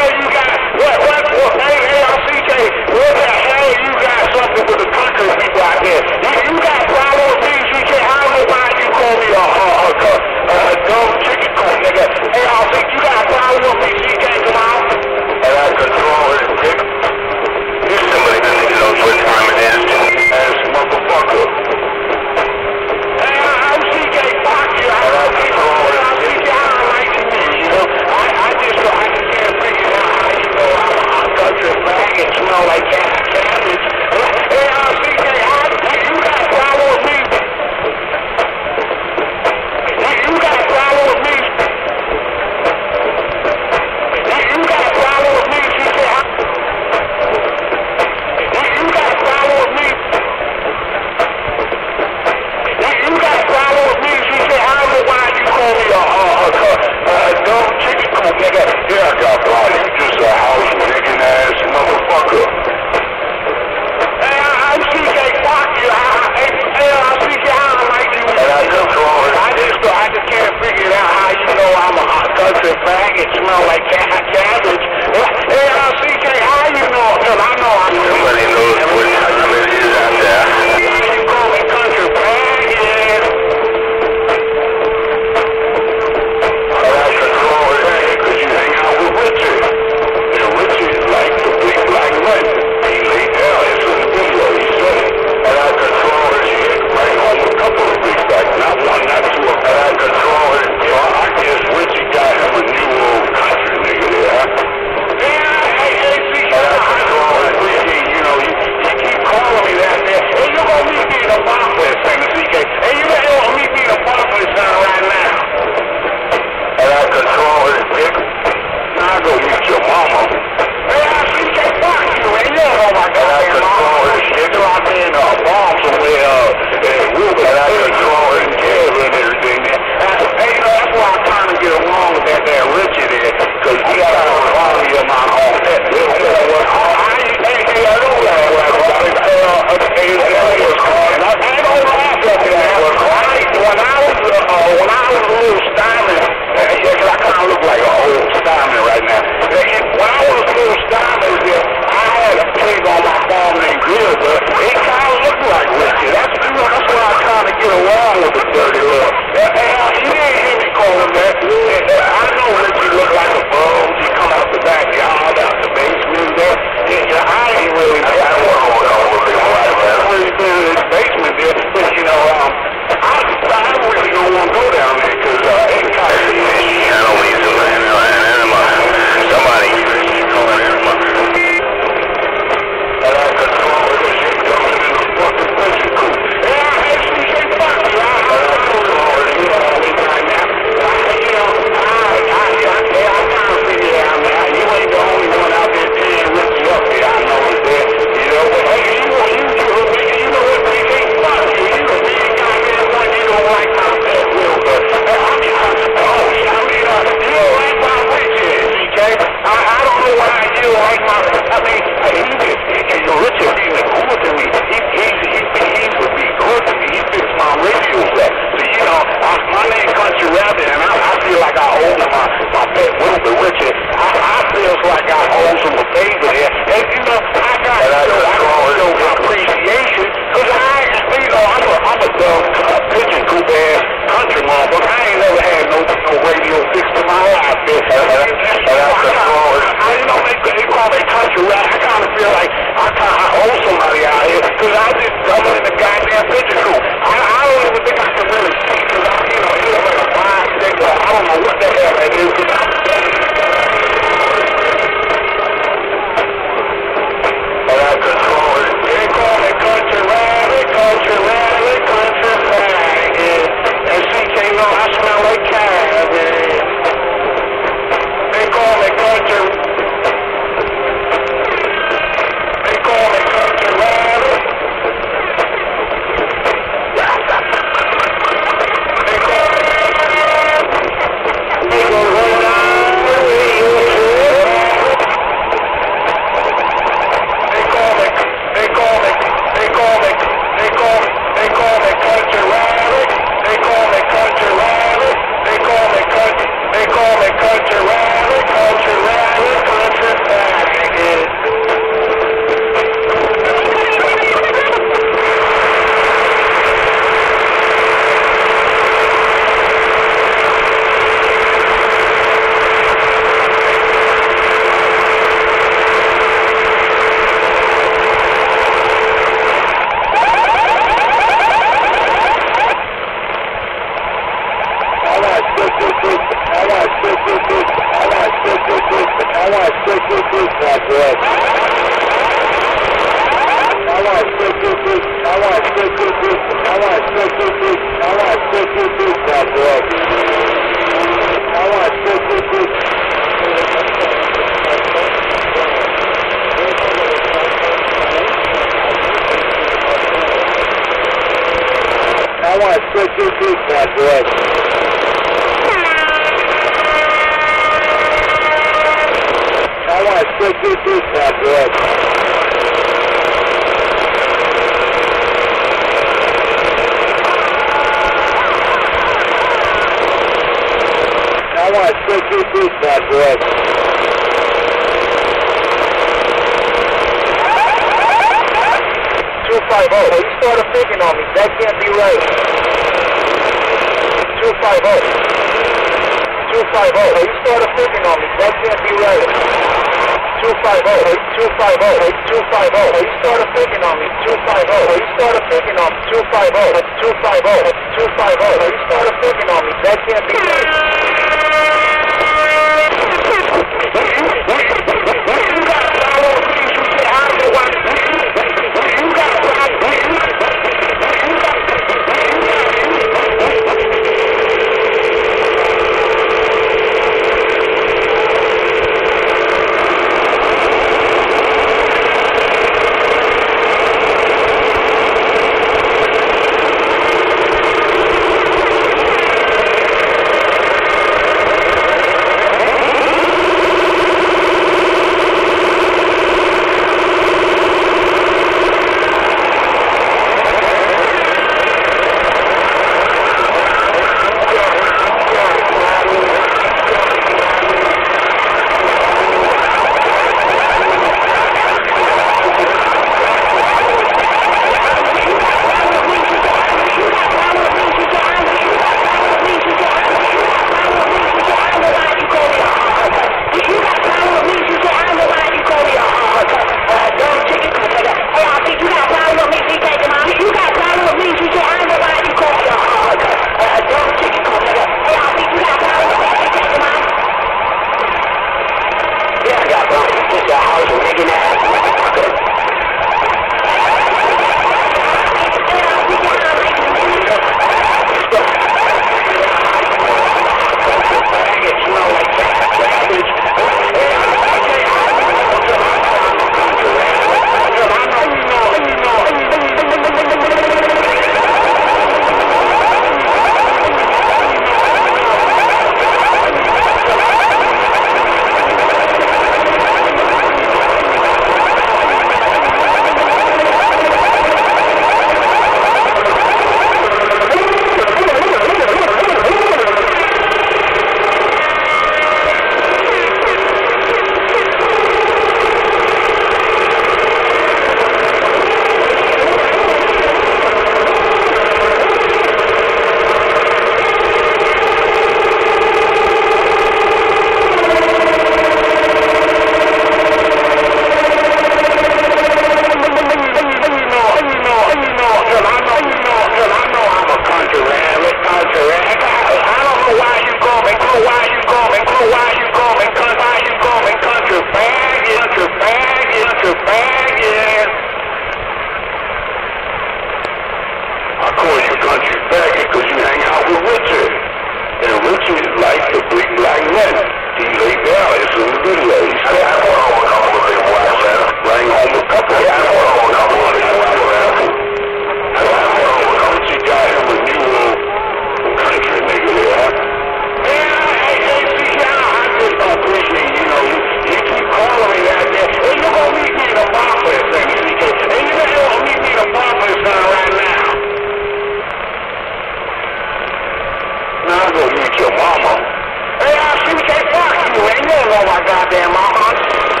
Your mama. Hey, I see you can't fuck you, man. You don't know my goddamn mama.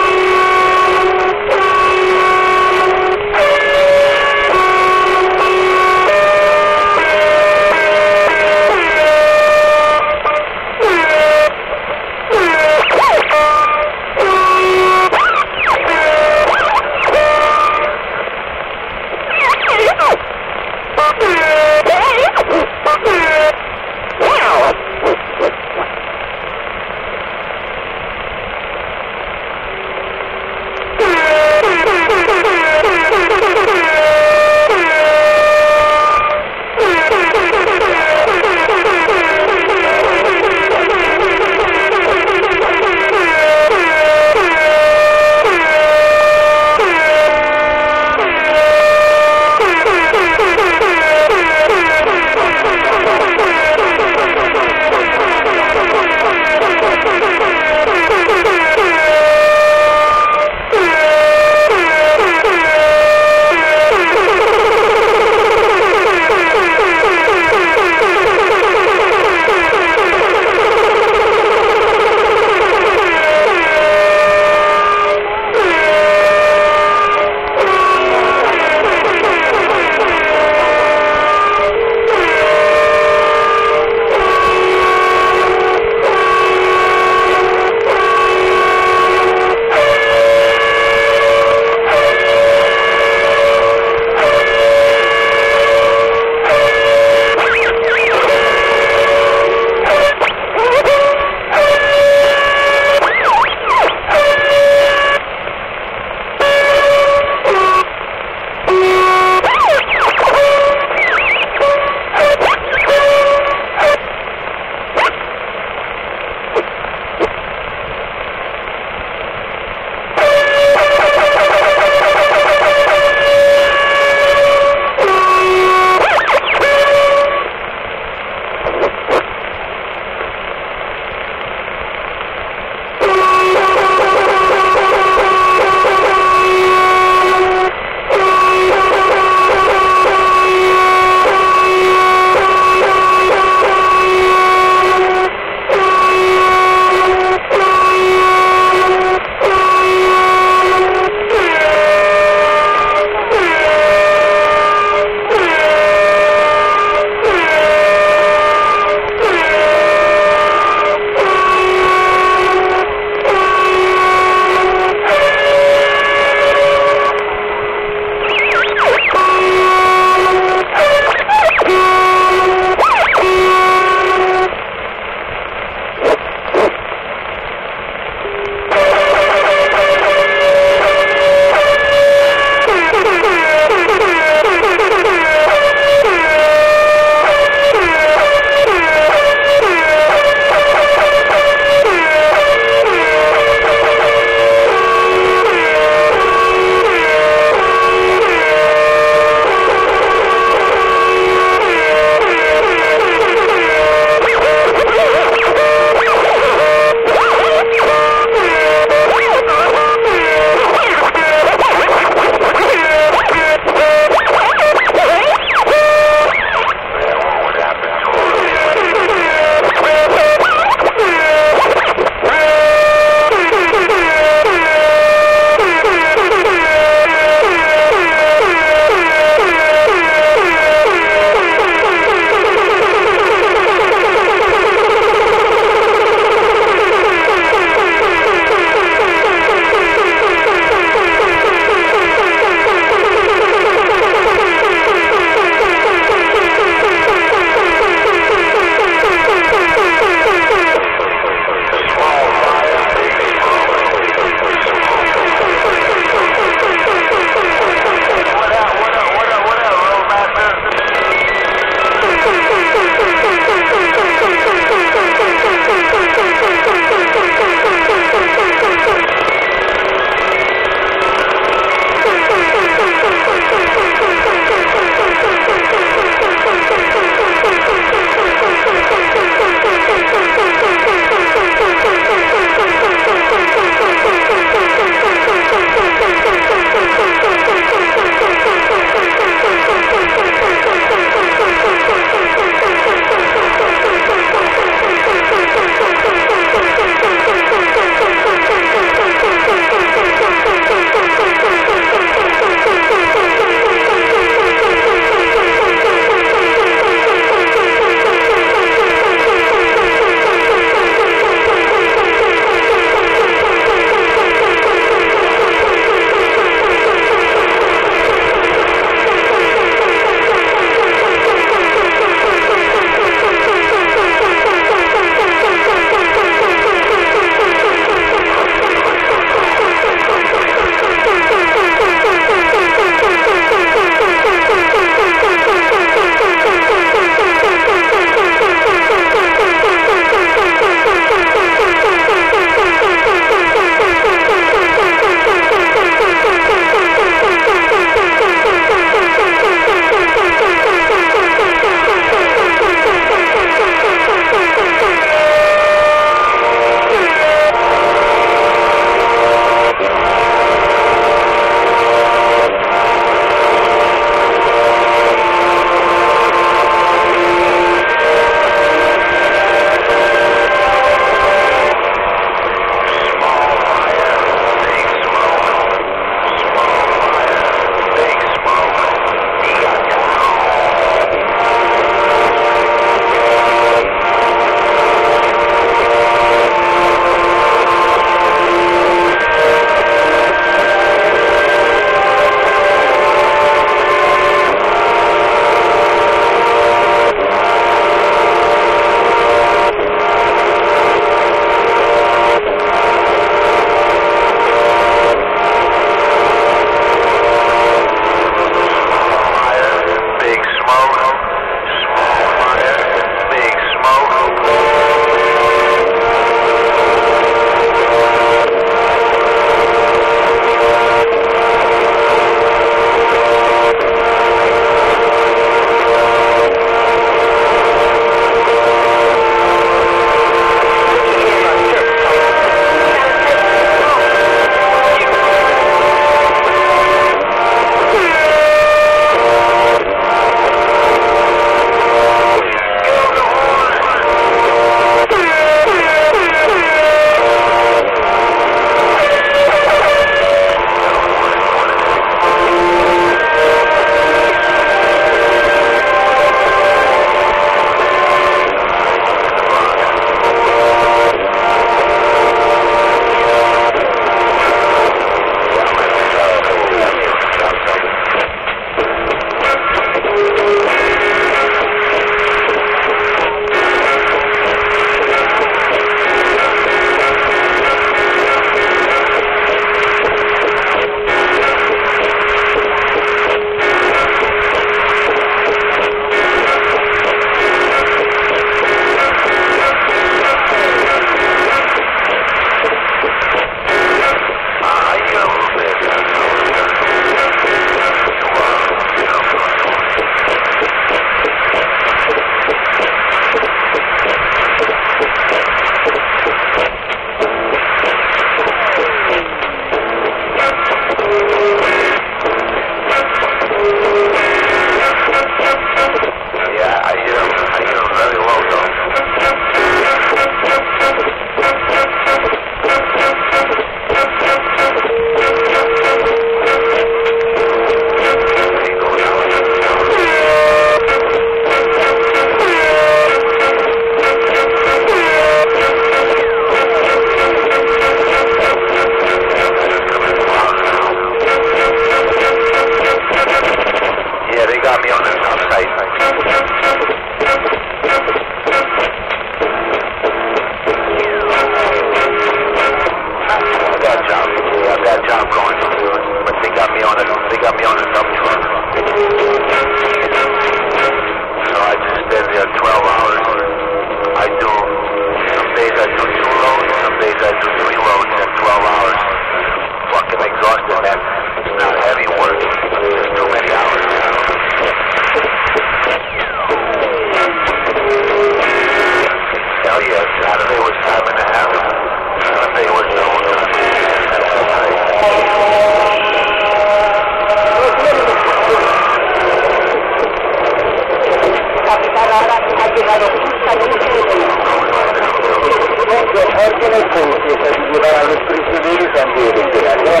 llevar a los prisioneros ante el emperador.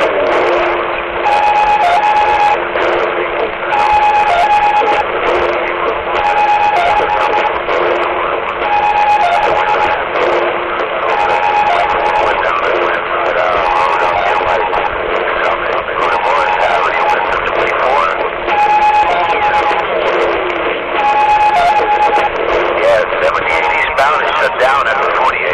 Down at the 48.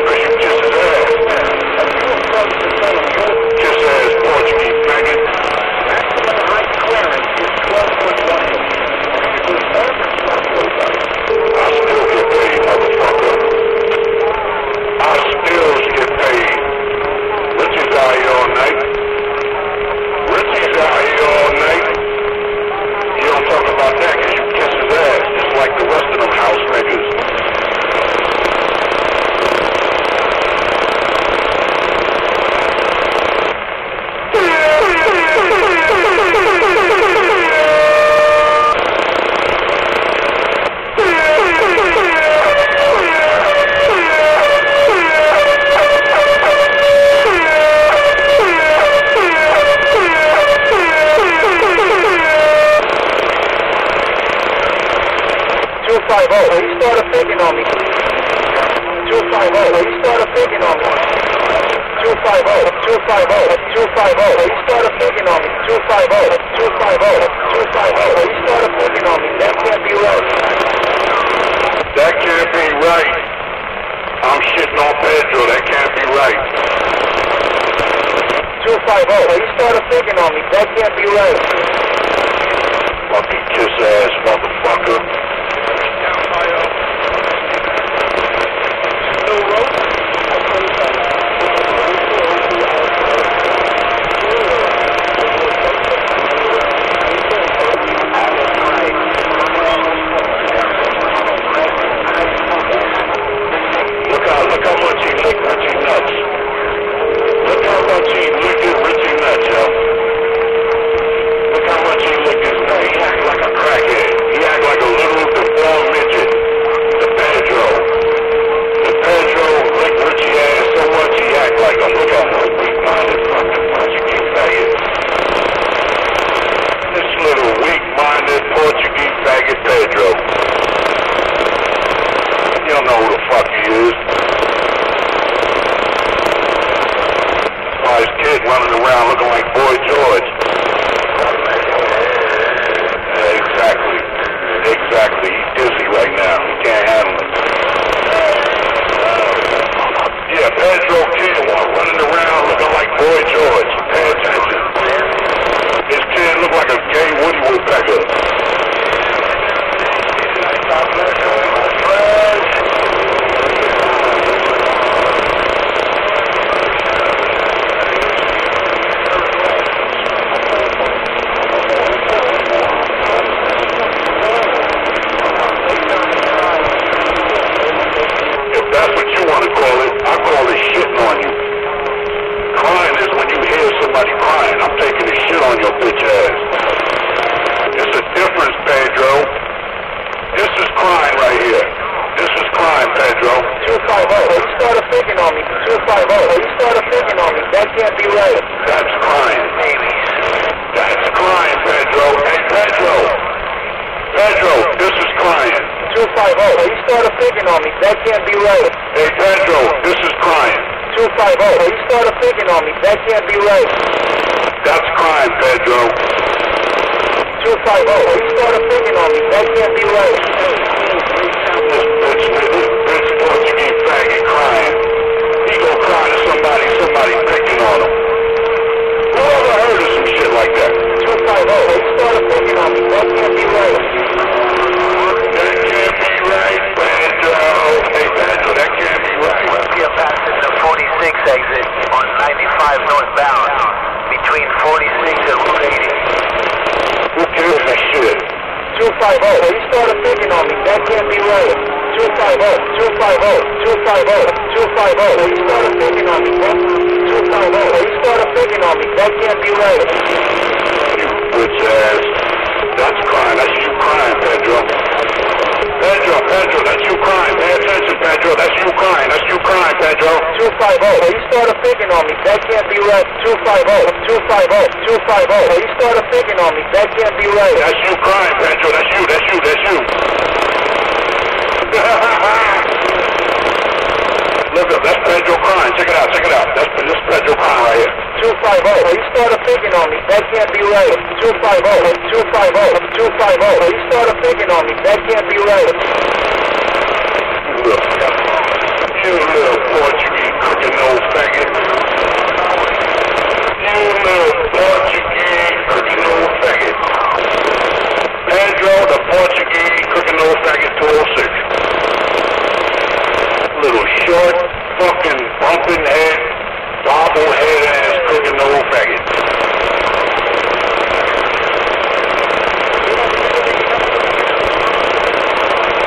Kiss ass Portuguese faggot. He started picking on me. 250. He started picking on me. 250. 250. 250. He started picking on me. 250. 250. 250. He started picking on me. That can't be right. That can't be right. I'm shitting on Pedro. That can't be right. 250. He started picking on me. That can't be right. Fucking kiss ass motherfucker. Look how much he licked Richie nuts. Look how much he licked Richie nuts, yo. Look how much he licked his nut. He act like a crackhead. He act like a little deformed midget. The Pedro licked Richie ass so much he act like a look at him. Weak-minded fucking Portuguese faggot. This little weak-minded Portuguese faggot Pedro. You don't know who the fuck he is. This kid running around looking like Boy George. Exactly. He's dizzy right now. He can't handle it. Yeah, Pedro kid running around looking like Boy George. Pay attention. This kid look like a gay Woody Woodpecker.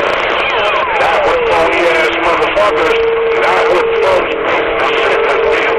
Not with phony ass motherfuckers, not with folks.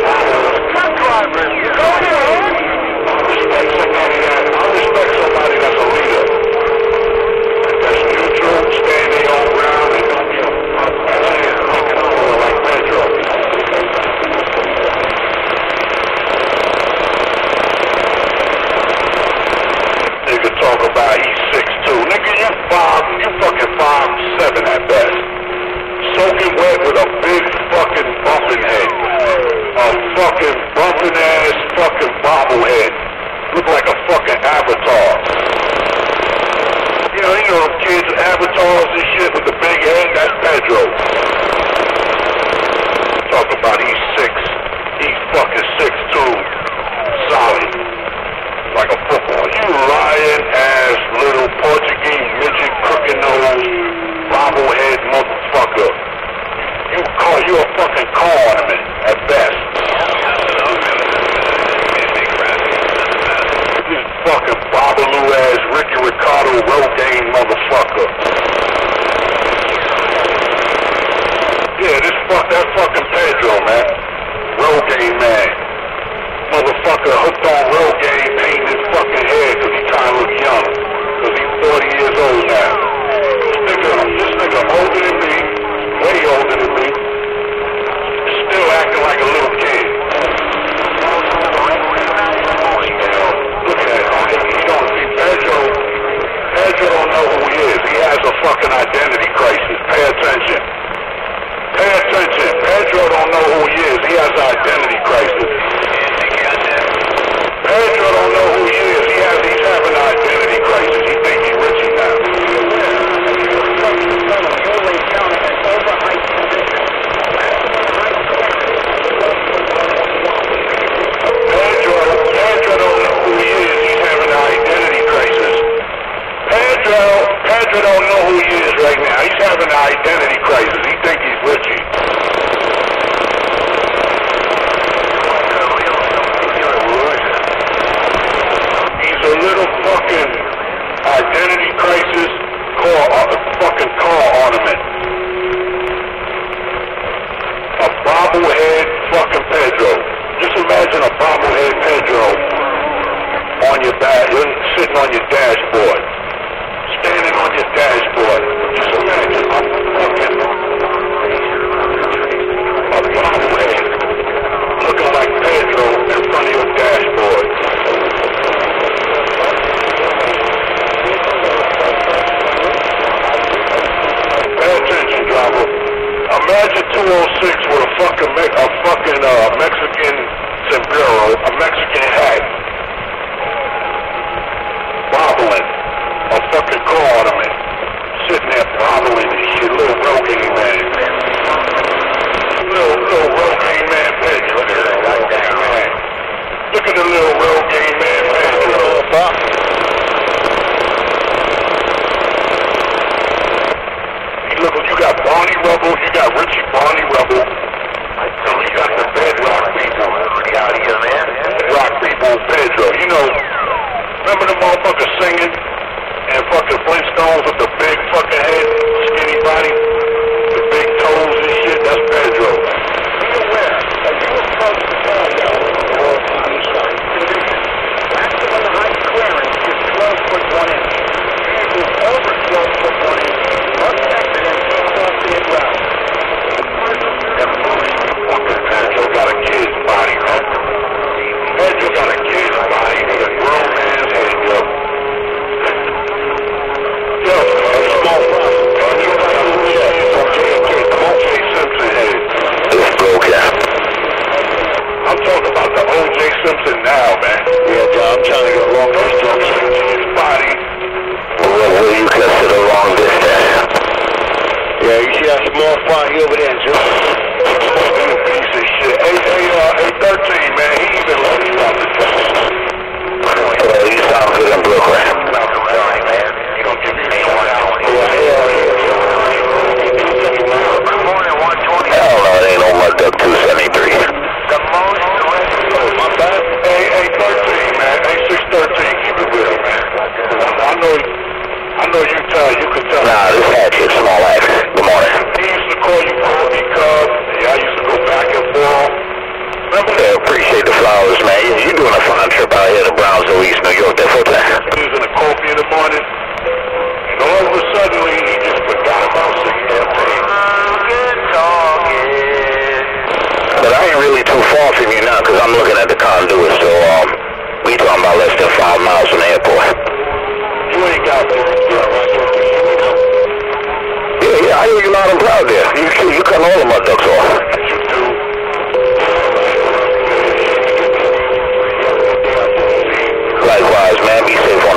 Avatar. You know them kids with avatars and shit with the big head? That's Pedro. Talk about he's 6. He's fucking 6'2". Solid. Like a football. You lying ass little Portuguese midget crooked nose bobblehead motherfucker. You a fucking car ornament at best. This fucking Babalu ass Ricky Ricardo Rogaine motherfucker. Yeah, that fucking Pedro, man. Rogaine man. Motherfucker hooked on Rogaine, painting his fucking head because he trying to look young. Because he's 40 years old now. This nigga older than me, way older than me, still acting like a little kid. Look at that. He don't see Pedro don't know who he is. He has a fucking identity crisis. Pay attention. Pay attention. Pedro don't know who he is. He has an identity crisis. Pedro don't know who he is. He's having an identity crisis. He thinks he's Richie now. Pedro don't know who he is. He's having an identity crisis. Pedro don't know who he is right now. He's having an identity crisis. He thinks he's Richie. He's a little fucking identity crisis fucking car ornament. A bobblehead fucking Pedro. Just imagine a bobblehead Pedro on your back, sitting on your dashboard. Standing on your dashboard. Just imagine a fucking bobblehead looking like Pedro in front of your dashboard. Pay attention, driver. Imagine 206 with a fucking Mexican sombrero, a Mexican hat, bobbling, a fucking car ornament, sitting there bobbling and shit, little Rogaine man. Little Rogaine man, Pedro. Look at that Rogaine man. Look at the little Rogaine man, Pedro. Look, you got Barney Rubble, you got Richie Barney Rubble. So you got the bedrock people. Out here, man. Rock people, Pedro. You know, remember the motherfuckers singing and fucking Flintstones with the big fucking head, skinny body, the big toes and shit? That's Pedro. Be aware, as you approach the patio on the World TV site, condition, maximum height clearance is 12 foot 1 inch. Vehicles over 12 foot 1 inch must exit and take off the ground. Pedro got a kid's body, huh? Pedro got a kid's body with a grown man's head, yo. Yo, small Pedro got a little head. O.J. Simpson head. This broke out. I'm talking about the O.J. Simpson now, man. Yeah, John, I'm trying to get long distance. His body. What do you consider long distance? Yeah, you see that small party over there, Joe? Piece of shit. Hey, 13, man, he even let me stop the truck. You sound good in Brooklyn. Sorry, man. You don't give me a shout out. Hell no, it ain't no mud duck 273. The most my bad. Hey, 13, man. Hey, 613, keep it real, man. I know you can tell. Nah, this hatchet, small axe. Good morning. He used to call you Bobby Cub. Yeah, I used to go back and forth. Remember that? Appreciate the flowers, man. You're doing a fine trip out here to Brownsville, East New York. That's what that. He was in a coffee in the morning, and all of a sudden, he just forgot about singing that thing. But I ain't really too far from you now, because I'm looking at the conduit, so, we talking about less than 5 miles from the airport. You ain't got to. Yeah, I hear you loud and proud there. You cut all the mud ducks off. You do. Likewise, man. Be safe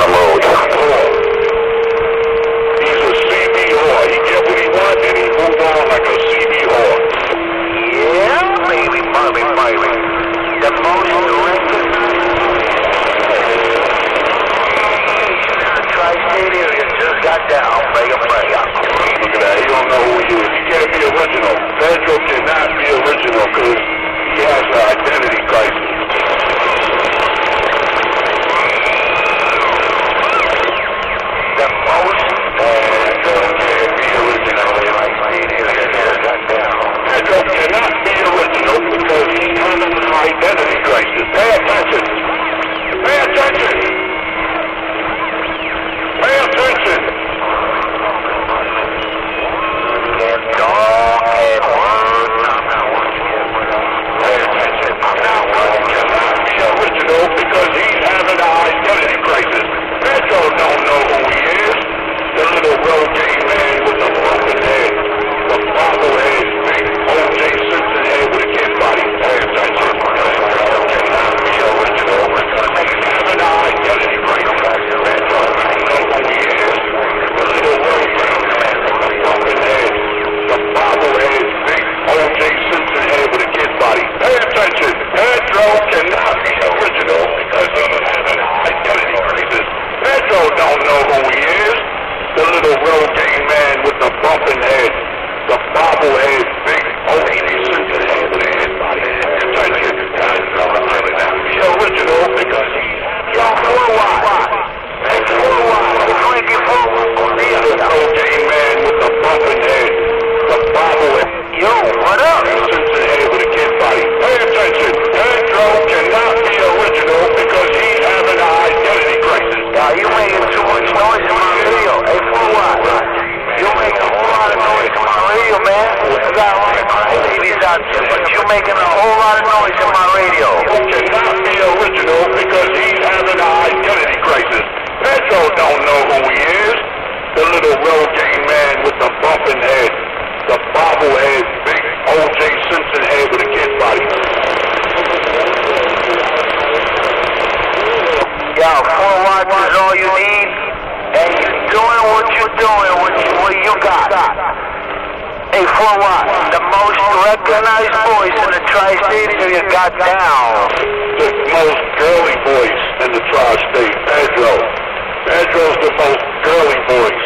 Yo, 4 watts is all you need, and you're doing what you're doing, what you got. Hey, 4 watts, the most recognized voice in the tri-state area got down. The most girly voice in the tri-state, Pedro. Pedro's the most girly voice.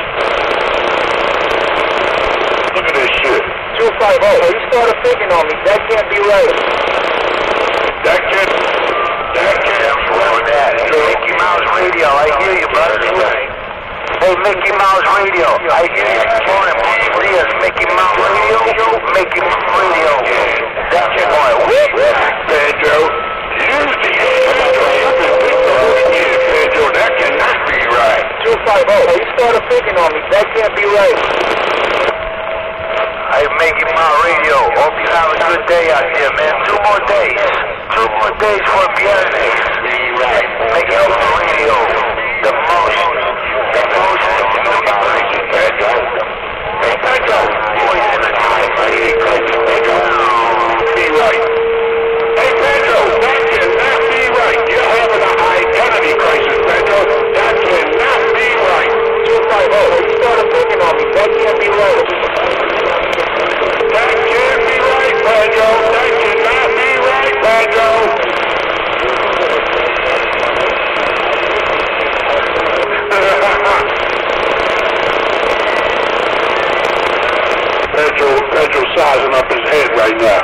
Look at this shit. 250, you started picking on me. That can't be right. That can't be right. Mickey Mouse Radio, I hear you, brother. Hey, Mickey Mouse Radio, I hear you. Morning, Diaz, Mickey Mouse Radio, Mickey Mouse Radio. That's your boy. Pedro, use the Pedro, that cannot be right. 250, you started picking on me. That can't be right. Hey, Mickey Mouse Radio, hope you have a good day out there, man. 2 more days. 2 more days for Viernes. Mickey Mouse Radio, the most. Pedro. Hey, Pedro. Voice in the time. Be right. Hey, Pedro, that cannot be right. You're having an identity crisis, Pedro. That cannot be right. 250, you started picking on me. That can't be right. That can't be right, Pedro. That cannot be right, Pedro. Pedro sizing up his head right now.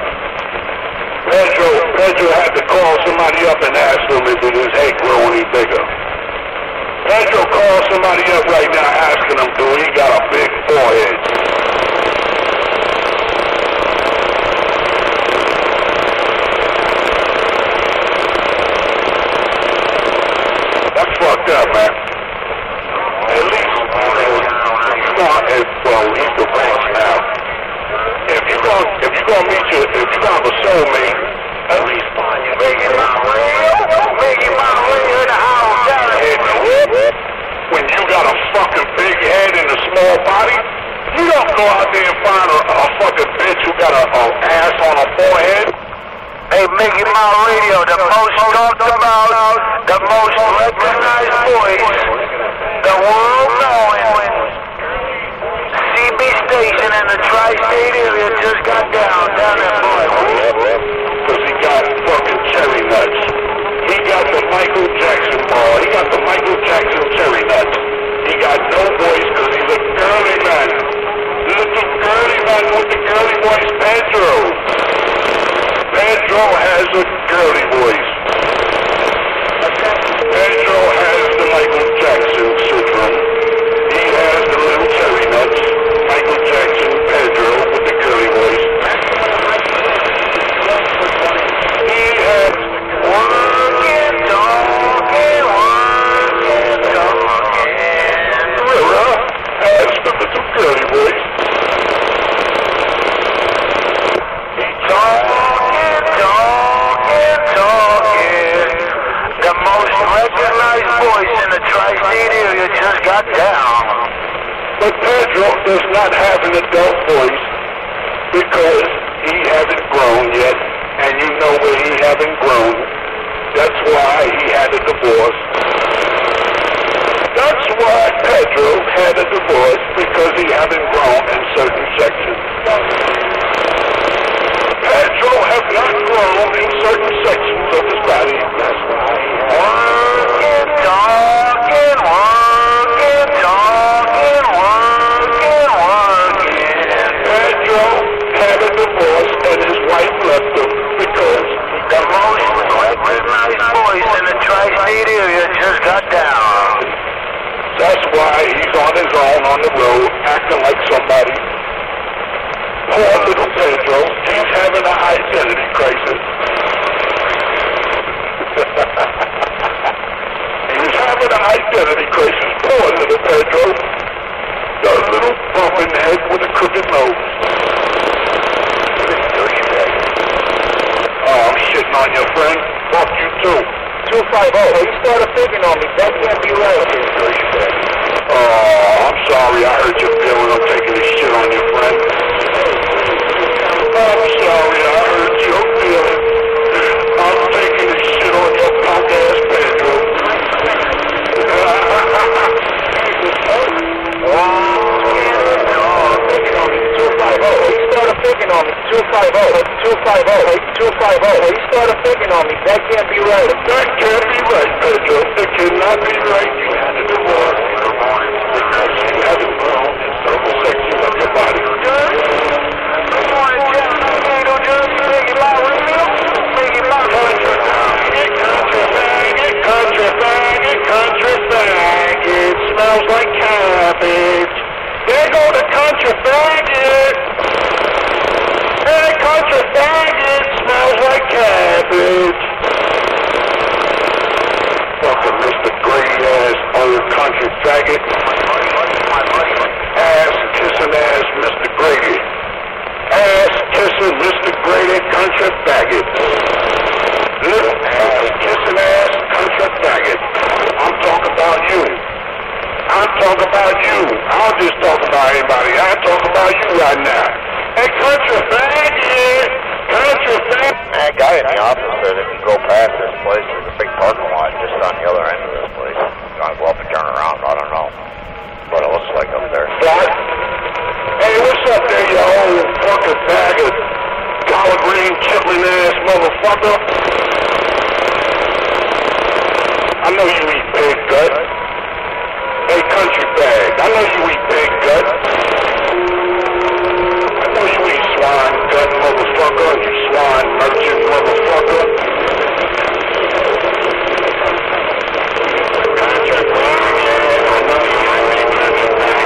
Pedro had to call somebody up and ask him if his head grow any bigger. Pedro called somebody up right now asking him, do he got a big forehead? That's fucked up, man. At least, he's the boss now. If you gonna meet your, if you have a soulmate, at least Mickey Mouse Radio in the house. When you got a fucking big head and a small body, you don't go out there and find a fucking bitch who got a ass on a forehead. Hey, Mickey Mouse Radio, the most talked about, the most recognized voice, the world knowing CB station in the tri-state area just got down there, boy. Because he got fucking cherry nuts. He got the Michael Jackson ball. He got the Michael Jackson cherry nuts. He got no voice because he's a girly man. Little girly man with the girly voice, Pedro. Pedro has a girly voice. Pedro has the Michael Jackson syndrome. He has the little cherry nuts. Michael Jackson, Pedro with the girly voice. He has Working, talking. Rilla has the little girly voice. Talking. The most recognized voice in the tri-state area just got down. But Pedro does not have an adult voice because he hasn't grown yet, and you know where he hasn't grown. That's why he had a divorce. That's why Pedro had a divorce, because he hasn't grown in certain sections. Pedro has not grown in certain sections of his body. That's why he Working, talking. Pedro had a divorce and his wife left him because The most recognized voice in the tri-state area just got down. that's why he's on his own on the road, acting like somebody. Poor little Pedro, he's having an identity crisis. He's having an identity crisis. Poor little Pedro. The little bumping head with a crooked nose. Oh, I'm shitting on your friend. Fuck you too. 250, you started picking on me. That can't be right. Oh, I'm sorry. I hurt your feeling. I'm taking this shit on your friend. I'm sorry. I hurt your feeling. I'm taking this shit on your punk ass Pedro. He started picking on me. That can't be right. That can't be right, Pedro. It cannot be right. You had a divorce because you haven't grown in certain sections of your body. It smells like cabbage. There go the contrafaggot. Hey, contrafaggot smells like cabbage. Fucking Mr. Great-ass old country faggot. Ass-kissing ass Mr. Grady. Ass-kissing Mr. Grady country faggot. Little ass-kissing ass country faggot. I'm talking about you. I'm talking about you. I don't just talk about anybody. I talk about you right now. Hey, country faggot. Country faggot. That guy in the office said if you go past this place, there's a big parking lot just on the other end of this place. You're gonna go up and turn around. I don't know what it looks like up there. What? Hey, what's up there, you old fucking faggot? Collard green chitlin ass motherfucker. I know you eat pig gut. Hey, country bag. I know you eat pig gut. I know you eat swine gut, motherfucker. You swine merchant, motherfucker. Country bag. I know you eat country bag.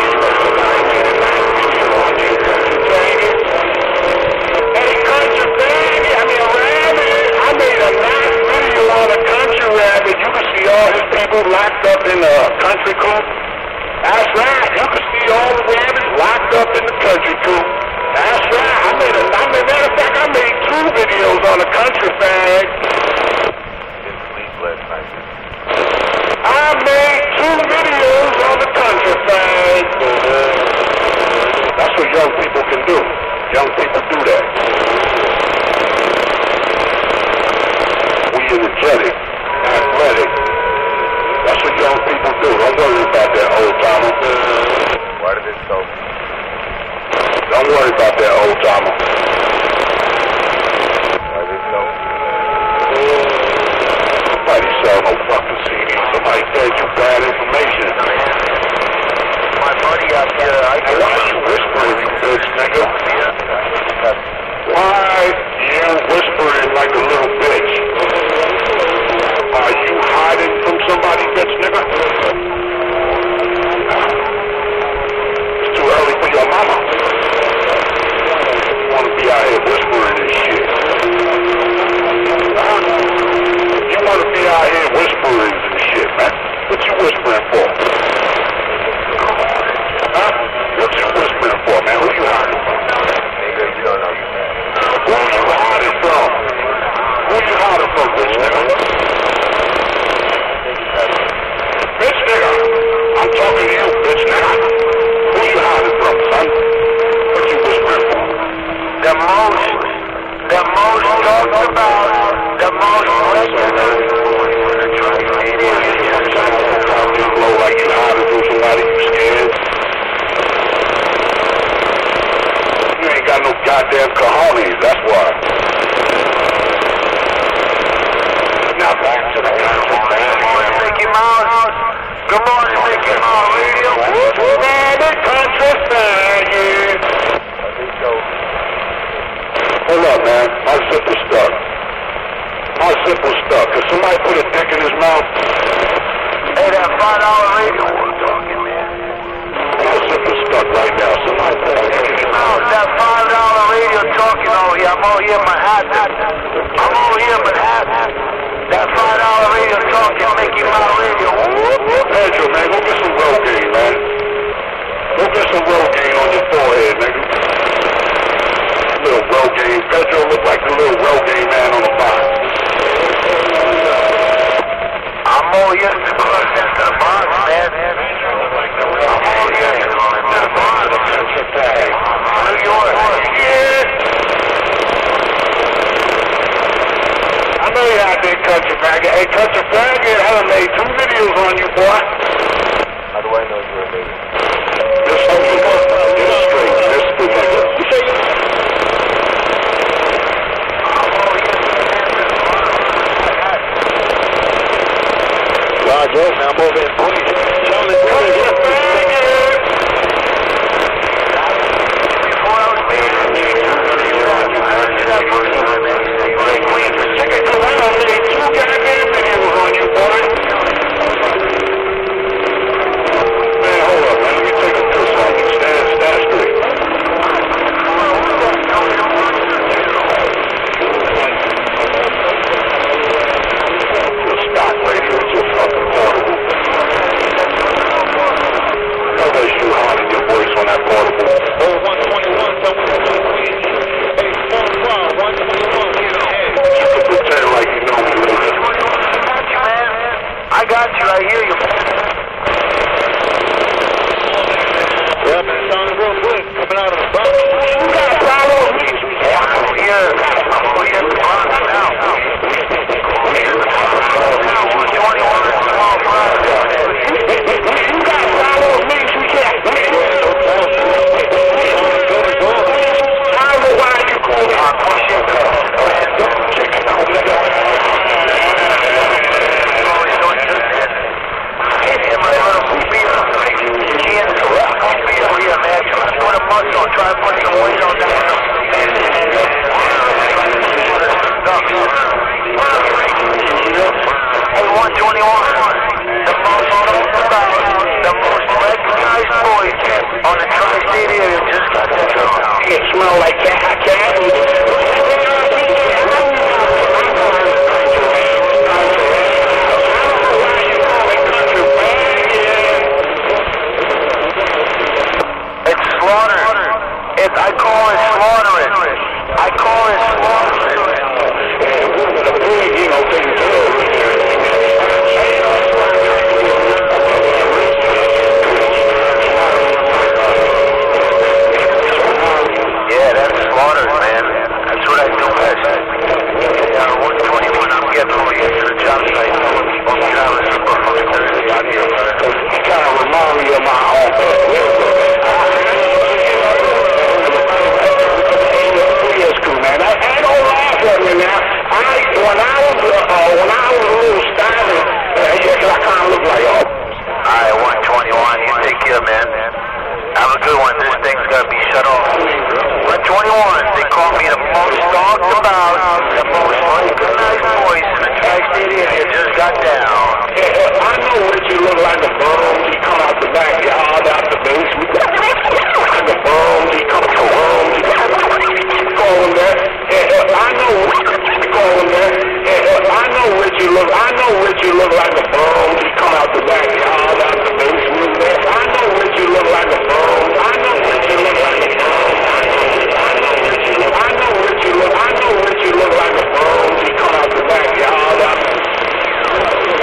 Hey, country bag. I mean, rabbit. I made a nice video on a country rabbit. You can see all his people locked up in a country coop. That's right. You can see all the rabbits locked up in the country coop. That's right. Matter of fact, I made 2 videos on the country fag. Didn't sleep last night. I made 2 videos on the country fag. That's what young people can do. Young people do that. We energetic, athletic. That's what young people do. Don't worry about that old timer. Why did it so? Don't worry about that old timer. Why did it so? Nobody sell no fucking CD. Somebody fed you bad information. My buddy out there, And why are you whispering, you bitch, nigga? Why you whispering like a little bitch? Are you hiding from somebody, bitch, nigga? It's too early for your mama. You wanna be out here whispering and shit. You wanna be out here whispering and shit, man. What you whispering for? Huh? What you whispering for, man? Who you hiding from? Nigga, you don't know you man. Who you hiding from? Who you hiding from, bitch, nigga? Bitch, nigga. I'm talking to you, bitch, nigga. Who you hiding from, son? What you whispering for? The most talked about, the most You blow like you hiding from somebody, you scared? You ain't got no goddamn cojones, that's why. Now back to the country. Good morning, Mickey Mouse. Good morning, Mickey Mouse Radio. Man, the country faggot. I think so. Hold up, man. My zip was stuck. My zip was stuck. Could somebody put a dick in his mouth? Hey, that $5 radio. Talking, man. My zip is stuck right now. Somebody put a dick in his mouth. That $5 radio talking over here. I'm over here in Manhattan. I'm over here in Manhattan. That $5 radio talking, Mickey Mouse Radio. Pedro, man, go get some Rogaine, man. Go get some Rogaine on your forehead, nigga. Little Rogaine. Pedro look like the little Rogaine man on the box. I'm over here to the box, man. I'm over here to the box. New York. Yeah. I know you're out there, country faggot. Hey, country faggot, I done made 2 videos on you, boy. How do I know you're a baby? This straight. This the nigga. Roger, now move in, please. Gentlemen, I got you, I hear you. yeah, man, sounding real good coming out of the box. You got a problem with me? Yeah, I'm over here. I'm over here at the box now. Now, 121 small front. You got a problem with me? You can't. I don't know why you call me. Push it. Try to put some weight on that. Hey, 121. The most recognized voice on the tri-state area just got that drunk. It smell like cat. I call it slaughtering. I call it slaughtering. Yeah, that's slaughtering, man. That's what I do best. Yeah, 121, I'm getting over here to the job site. I'm driving super fucking Thursday out here, man. You kind of remind me of my own. When I was a little stylish, I kind of look like, Alright, 121, you take care, man. Have a good one. This thing's got to be shut off. 121, they call me the most talked about, the most recognized voice in the tri-state area. Just got down. I know what you look like, a bum. You come out the backyard, out the basement. Like a bum. You come to bum. You call him that. I know what you call him that. I know what you look like a bum. You come out the backyard, out the basement. I know what you look like a bum. I know what you look like a bum. I know what you look like a bum. You come out the backyard, out the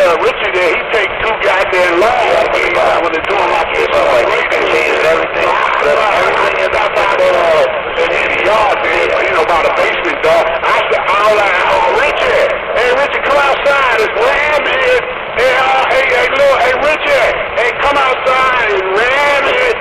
Richie there, he take too goddamn long when they're doing like this. He changes everything. Everything is outside in the yard there, you know, by the basement, dog. I said, I'm like, oh, Richie. Hey, Richie, come outside. It's ram here. Hey, look, hey, Richie. Hey, come outside. It's ram it.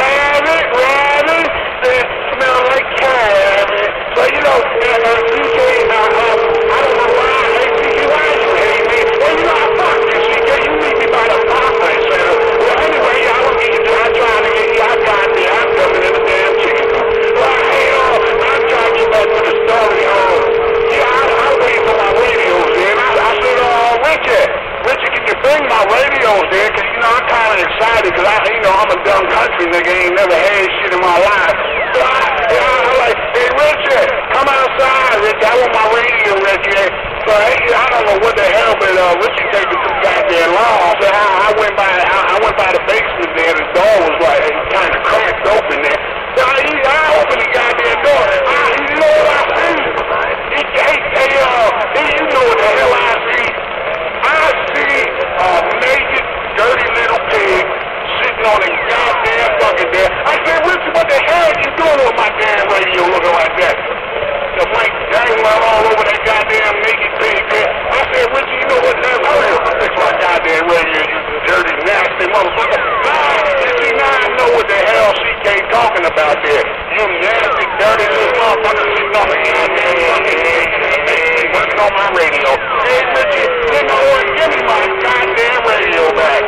It smells like cabbage. So, you know, CK, I don't know why. Hey, CK, why you hate me? Well, you know, I fuck you, CK. You meet me by the Popeye Center. Well, anyway, I don't need you. I'm trying to get you. I got there. I'm coming in the damn chicken coop. Well, hey, I'm trying to get back to the story. I'm waiting for my radios there. And I said, Richie, can you bring my radios there? Because, you know, I'm kind of excited because, I'm a dumb country nigga. Ain't never had shit in my life. So I'm like, hey, Richie, come outside, Richie. I want my radio, Richie. So, hey, I don't know what the hell, but Richie taking too goddamn long. So I went by the basement there. The door was like kind of cracked open there. So I opened the goddamn door. You know what I see? You know what the hell I see? I see a naked, dirty little pig sitting on a goddamn bucket there. I said, Richie, what the hell are you doing with my damn radio looking like that? The blank dangling all over that goddamn naked pig there. I said, Richie, you know what the hell? I fix my goddamn radio, you dirty, nasty motherfucker. Richie, now I know what the hell CK talking about there. You nasty, dirty little motherfucker sitting on the goddamn bucket there. Working on my radio. Hey, Richie, you know what? Give me my goddamn radio back.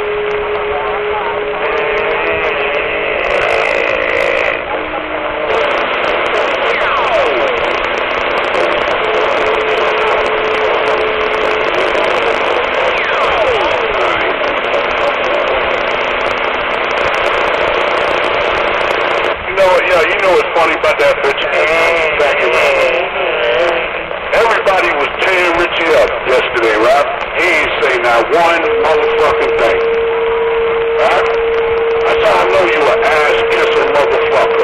You know what's funny about that bitch? Everybody was tearing Richie up yesterday, right? He ain't say not one motherfucking thing. Right? That's how I know you an ass-kissing motherfucker.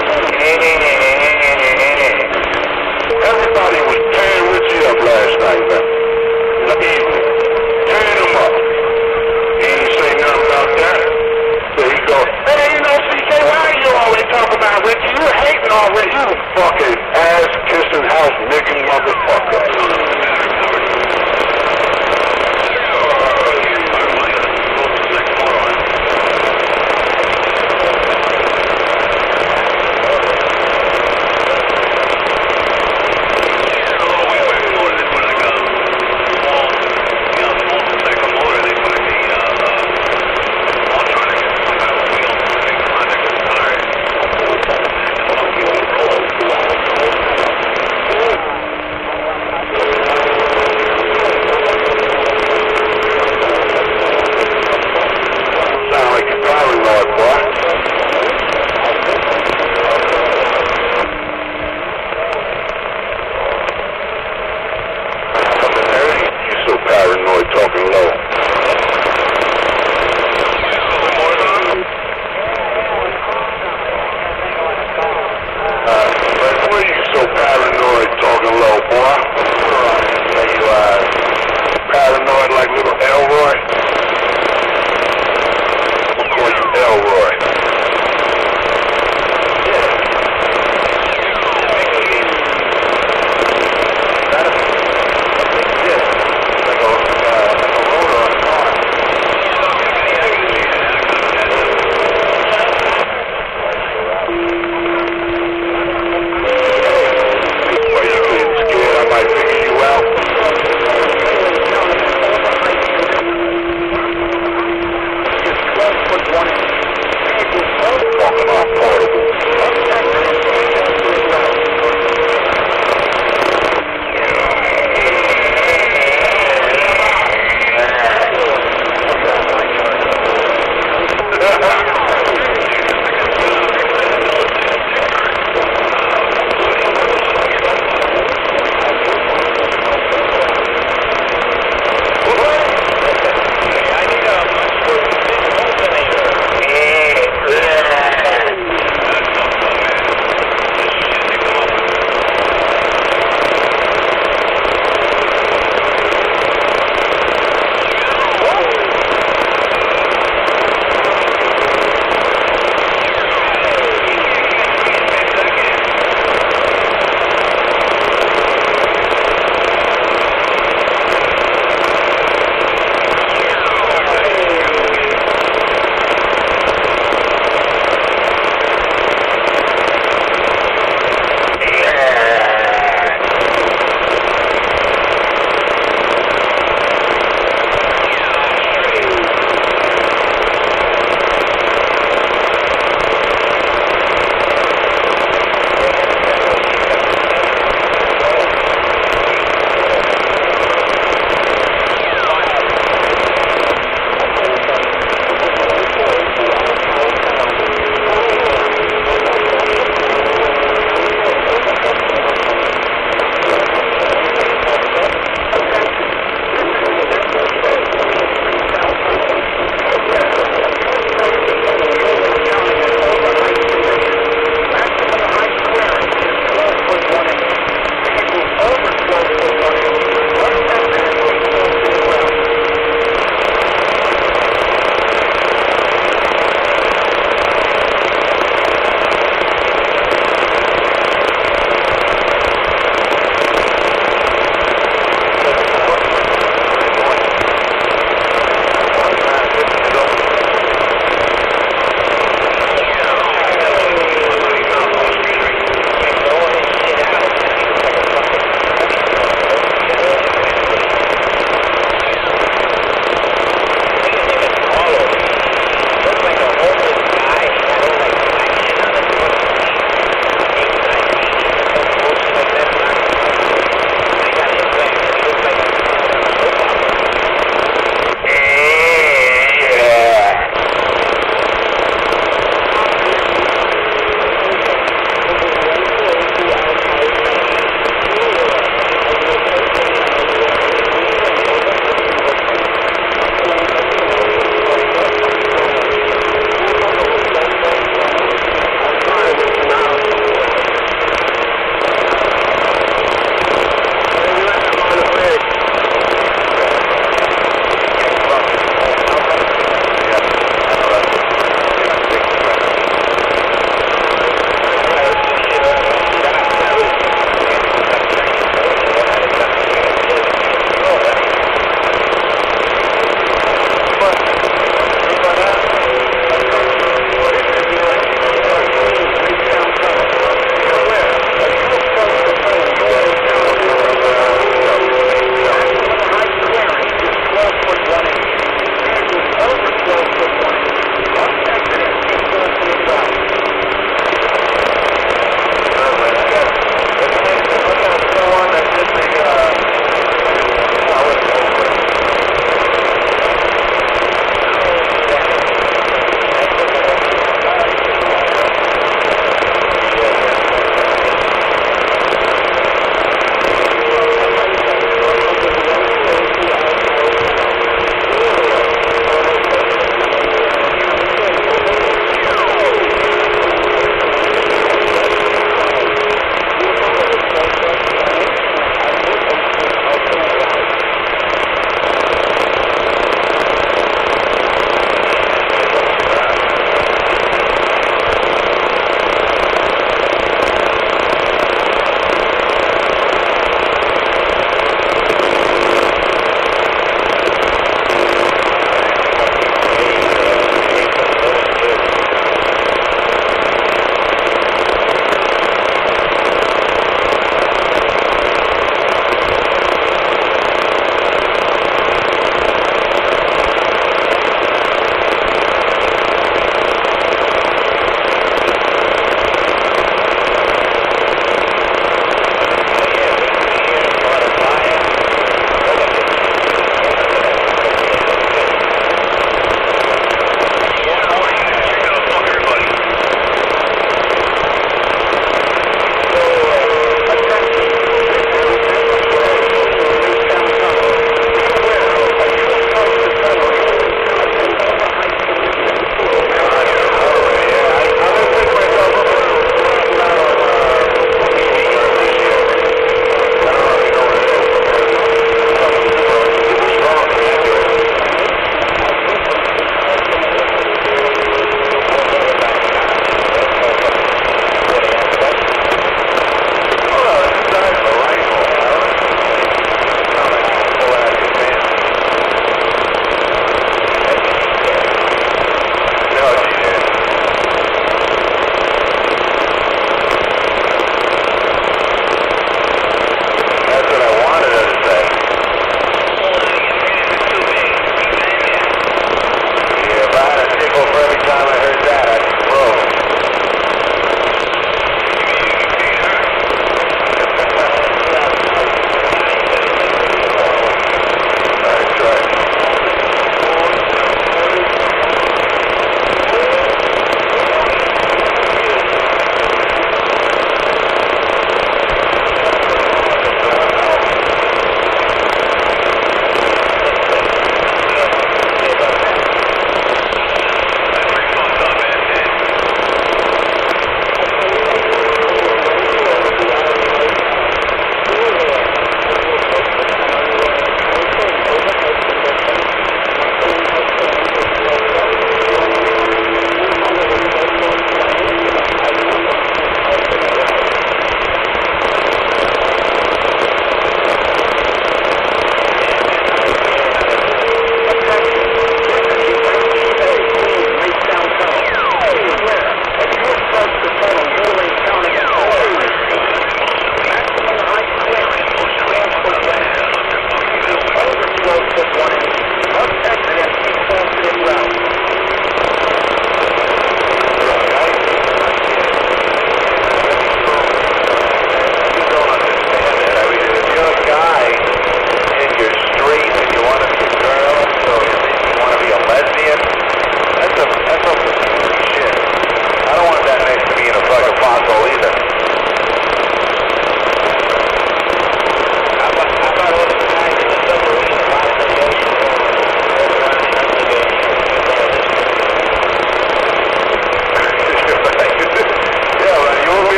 Everybody was tearing Richie up last night, man. In the evening. Tearing him up. He ain't say nothing about that. There you go. Hey, you know, CK, why are you always talking about Richie? You're hating already. You fucking ass-kissing house nigga motherfucker.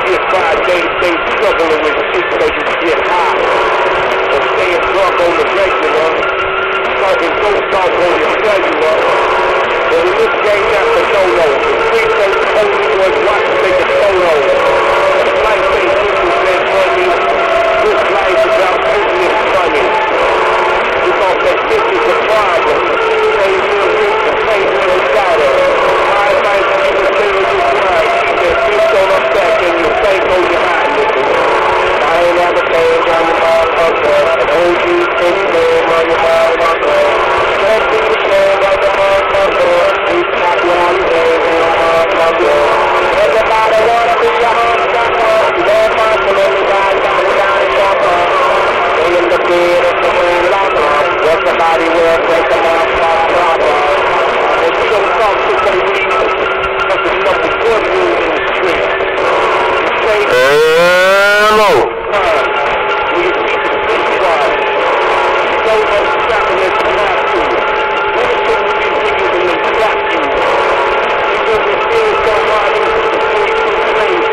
get by day-to-day struggling with shit so you get high. Or staying drunk on the regular. Starting ghost off on your cellular. But in this game, that's a no-no. Street ain't only one watch taking photos. This life ain't business and money. This life is about business money. Because that bitch is a problem. Same real rich and same real dollar. My advice to you is stay in your grind. Keep that bitch on her back and you think on your high, nigga. I ain't ever changed, I'm a motherfucker. And OG think man on your motherfucker. That bitch is man like a motherfucker. You stop your own days and a motherfucker. Everybody wanna be a motherfucker. You don't mind to let me die down and shopper. Stay in the bed and the moon locker. Let somebody will break the motherfucker. And show some to the weed. Cause there's nothing good news in the street. Say Hello. we see the street squad. So much trapping as you have to. What is it with these niggas and they slap you? You gonna be feeling somebody with the 22 flames.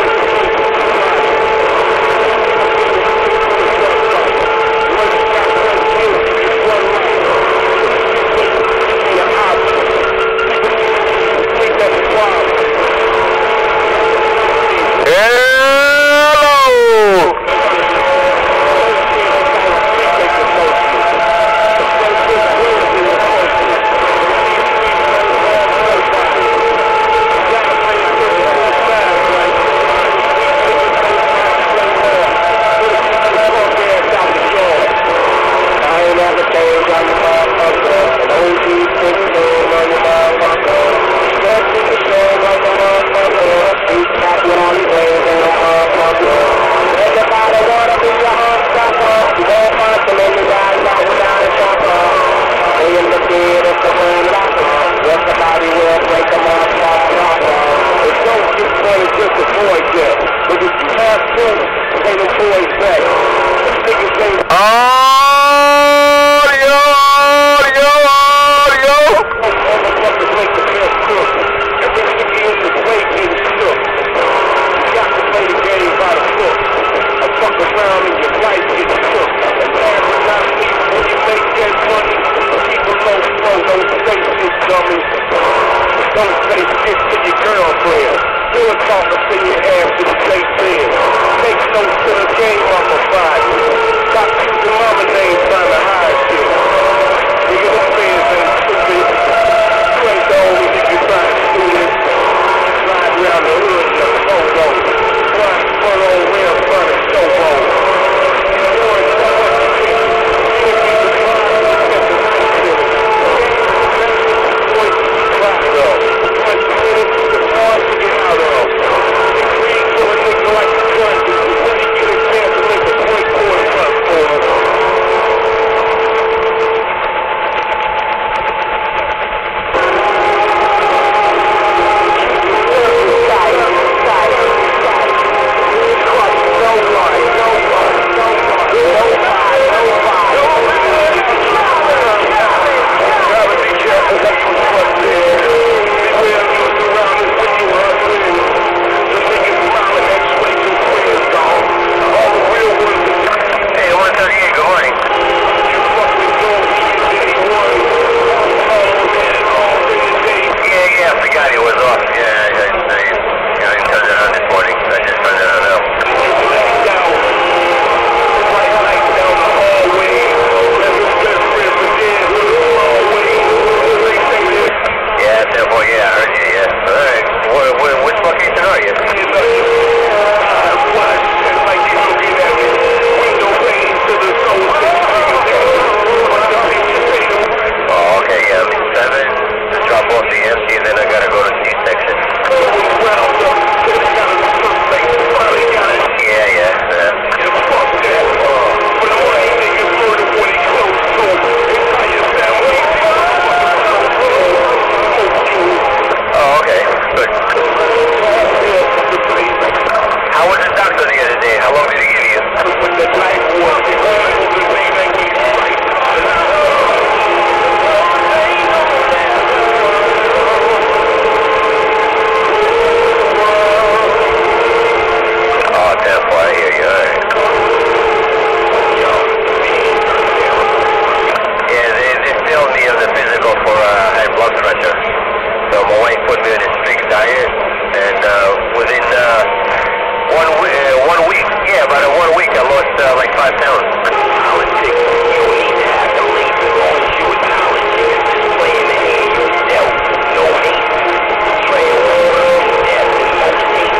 like 5 pounds. Politics, you don't need to have the lead as long as you acknowledge it. Just playing the hand you was dealt. No hate. Betrayal will bring you death and most hate.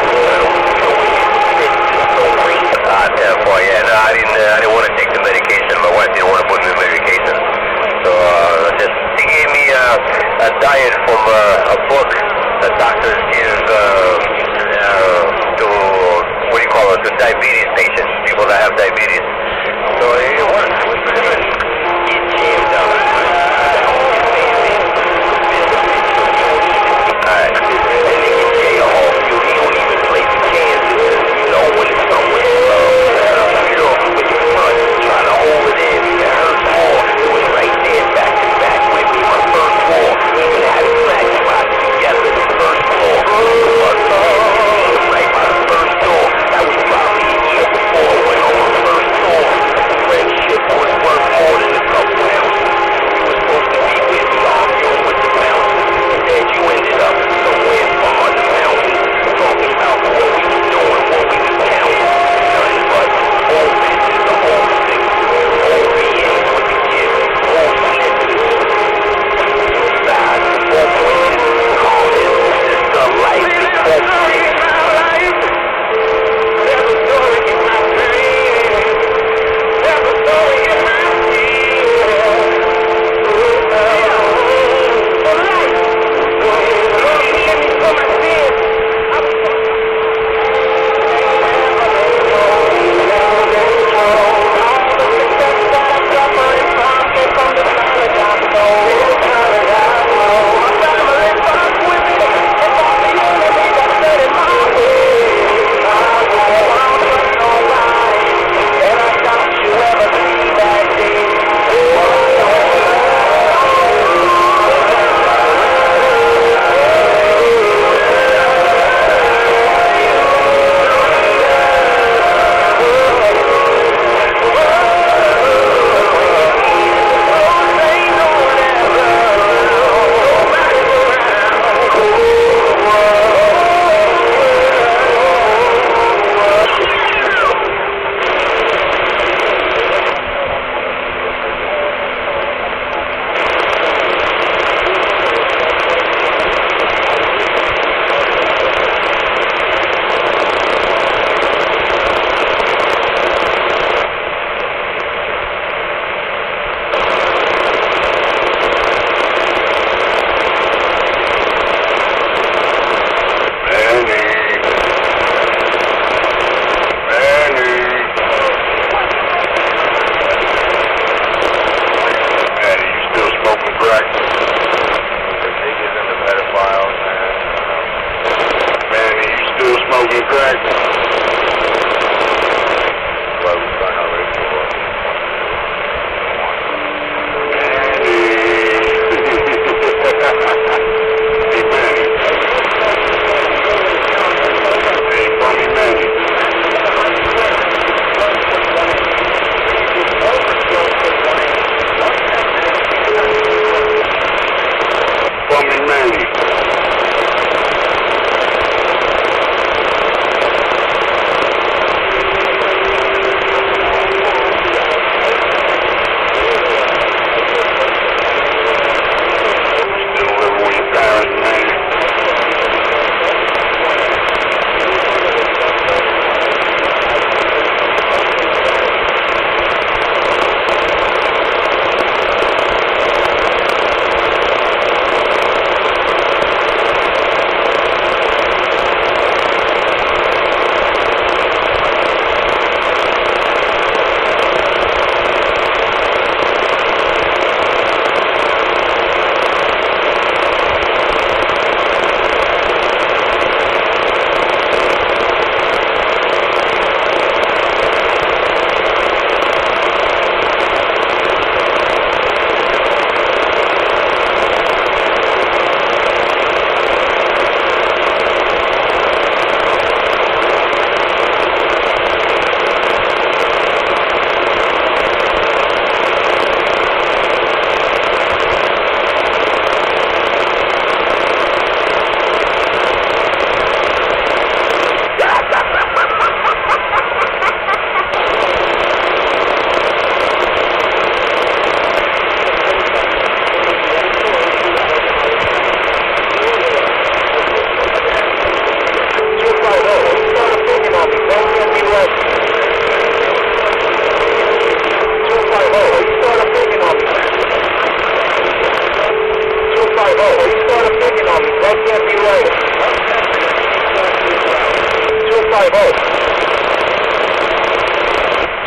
Yeah, no, I didn't want to take the medication. My wife didn't want to put me on medication. So, she gave me a diet from a book that doctors give to, what do you call it, to diabetes patients, people that have diabetes.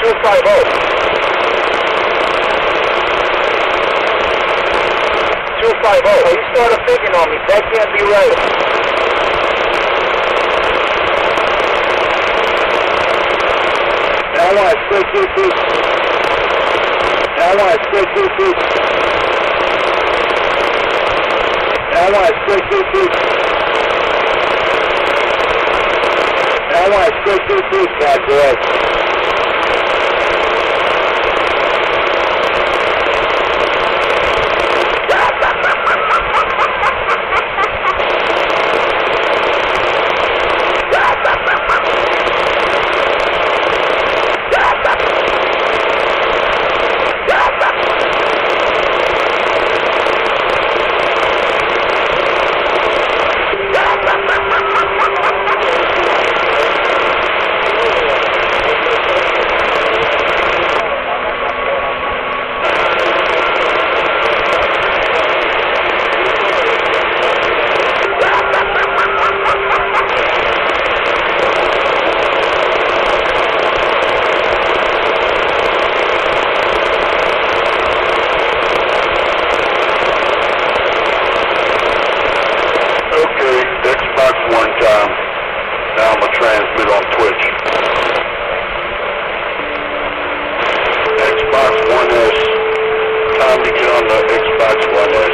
250. 250. Oh, you started picking on me. That can't be right. Now I split 2-2. Now I split 2-2. Now I split 2-2. Now I split 2-2, bad boy. Now I'm going to transmit on Twitch. Xbox One S. Time to get on the Xbox One S.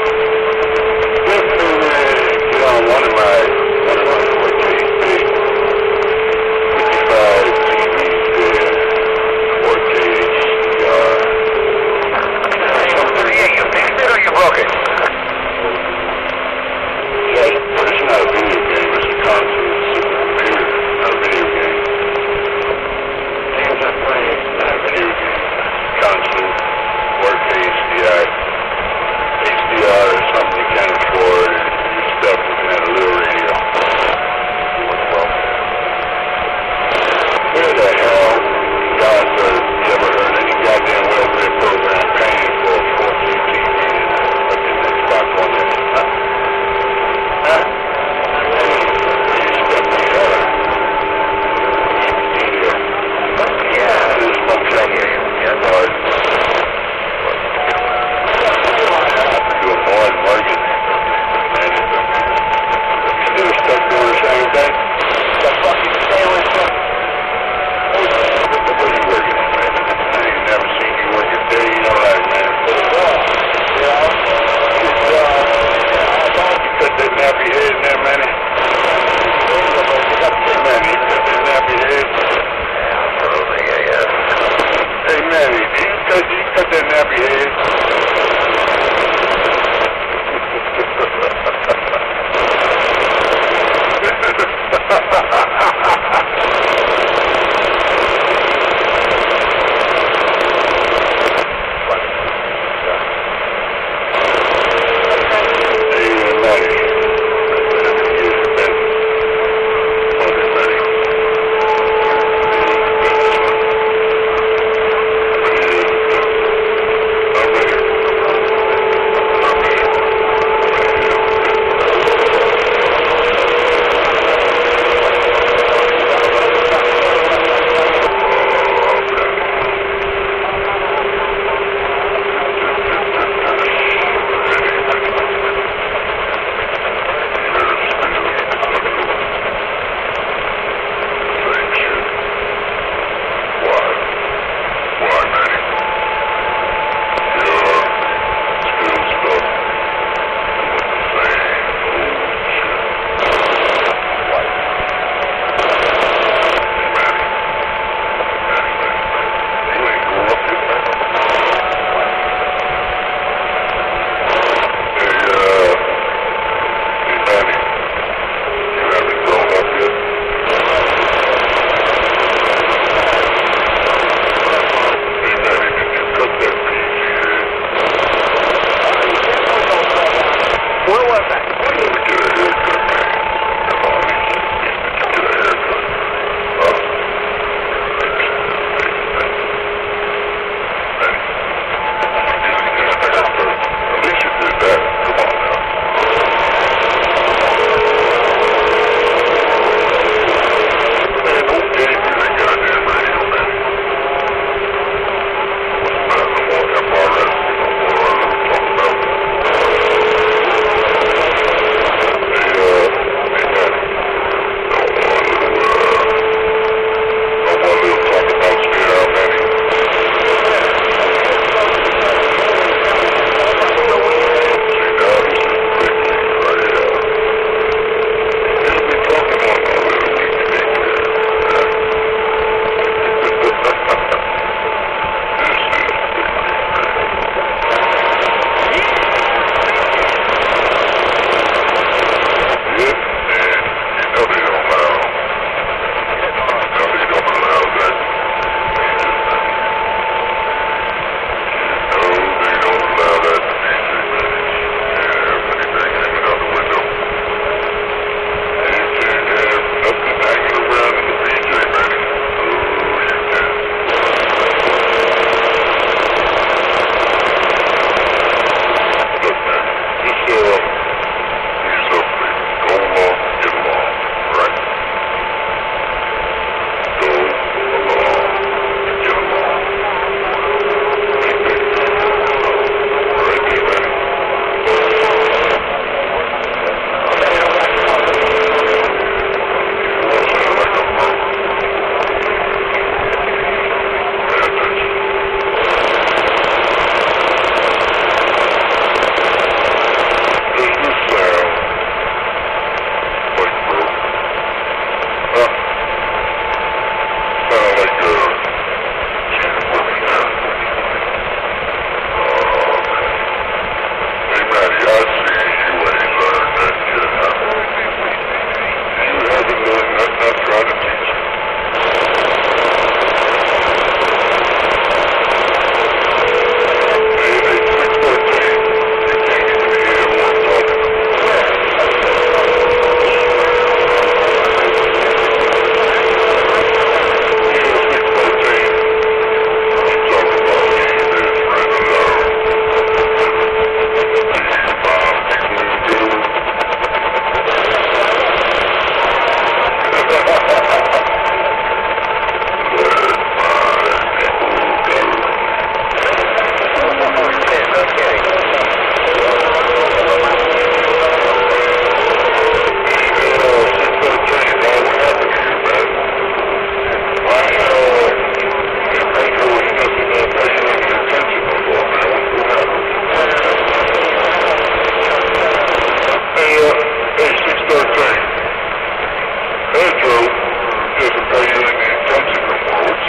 Get on one of my 4K 55 TVs there. 4K HDR. You fixed it or you broke it? But it's not a video game, it's a console. Not a video game. Games I play, not a video game. Console, 4K HDR.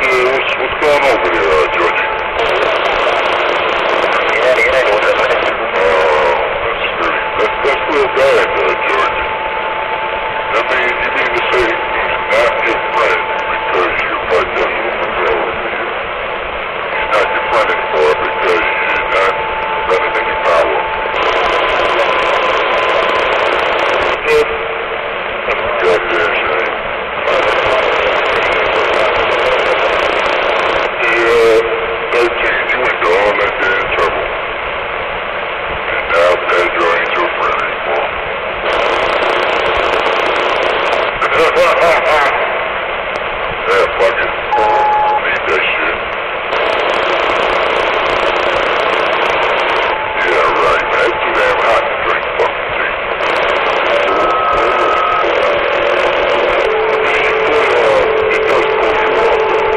what's going on over there, Georgie? That's real bad, Georgie. I mean, you mean to say he's not your friend because you're not just he's not your friend anymore because you're not running any power. Good. That's a goddamn shame. Yeah, 13, you went to all that damn trouble. And now Pedro ain't your friend anymore. Yeah, fuck it. Need that shit. Yeah, right, man. It's too damn hot to drink fucking tea. It does cool you off, though.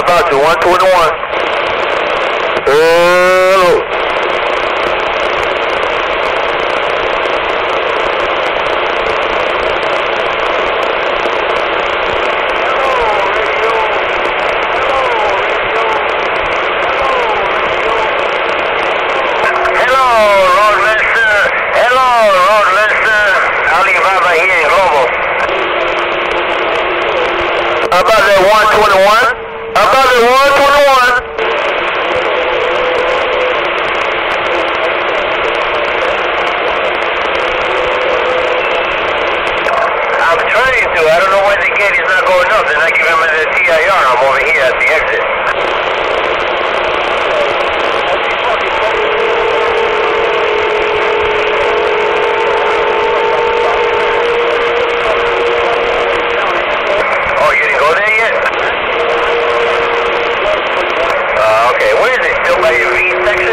about you, 121. Hello. About that 121. About that 121. I'm trying to. I don't know why the gate is not going up. They're not giving me the TIR. I'm over here at the exit. Okay, where is it? Still by your V section?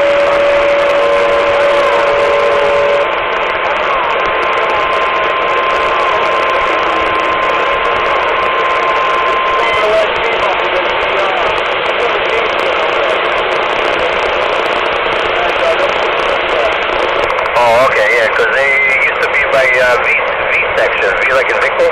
Oh, okay, yeah, because they used to be by V section. V like in Victor?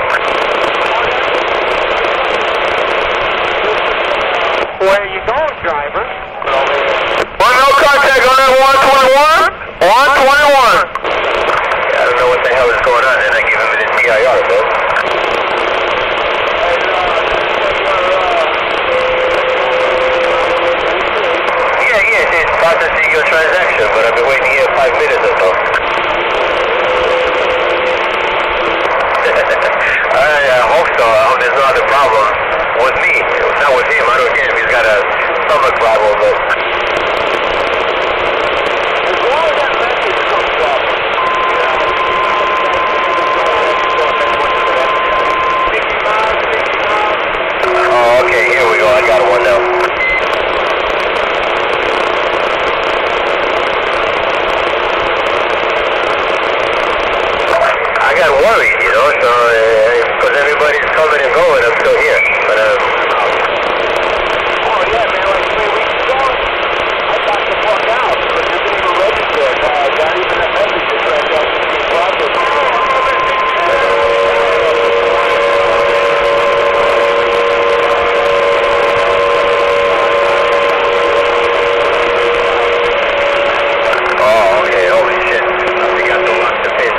Where are you going, driver? Well, no contact on that 121. 121. Yeah, I don't know what the hell is going on. They're not giving me the TIR, bro. Yeah, it's processing your transaction, but I've been waiting here 5 minutes or so. I hope so. I hope there's no other problem with me. Not with him. I don't care if he's got a stomach problem, but... As long as that message comes up. Oh, okay. Here we go. I got one now. I got worried, you know, so... because everybody's coming and going, I'm still here. But, Oh, yeah, man, like 3 weeks ago, I got the fuck out. But you didn't even register. Not even a message to transaction being processed. oh, okay, holy shit. They got the lock to pin.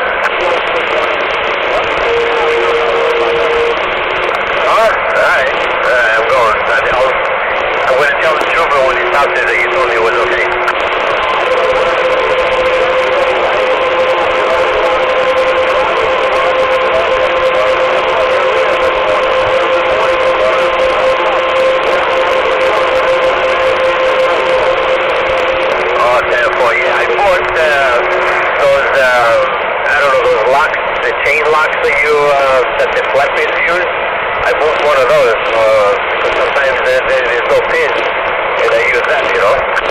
Alright. I'm going. I'm going to tell the trooper when he stops there that you told me it was okay. Oh, 10-4, yeah. I bought those, I don't know, those locks, the chain locks that the flat pins use. I bought one of those because sometimes there's no pins, and I use that, you know.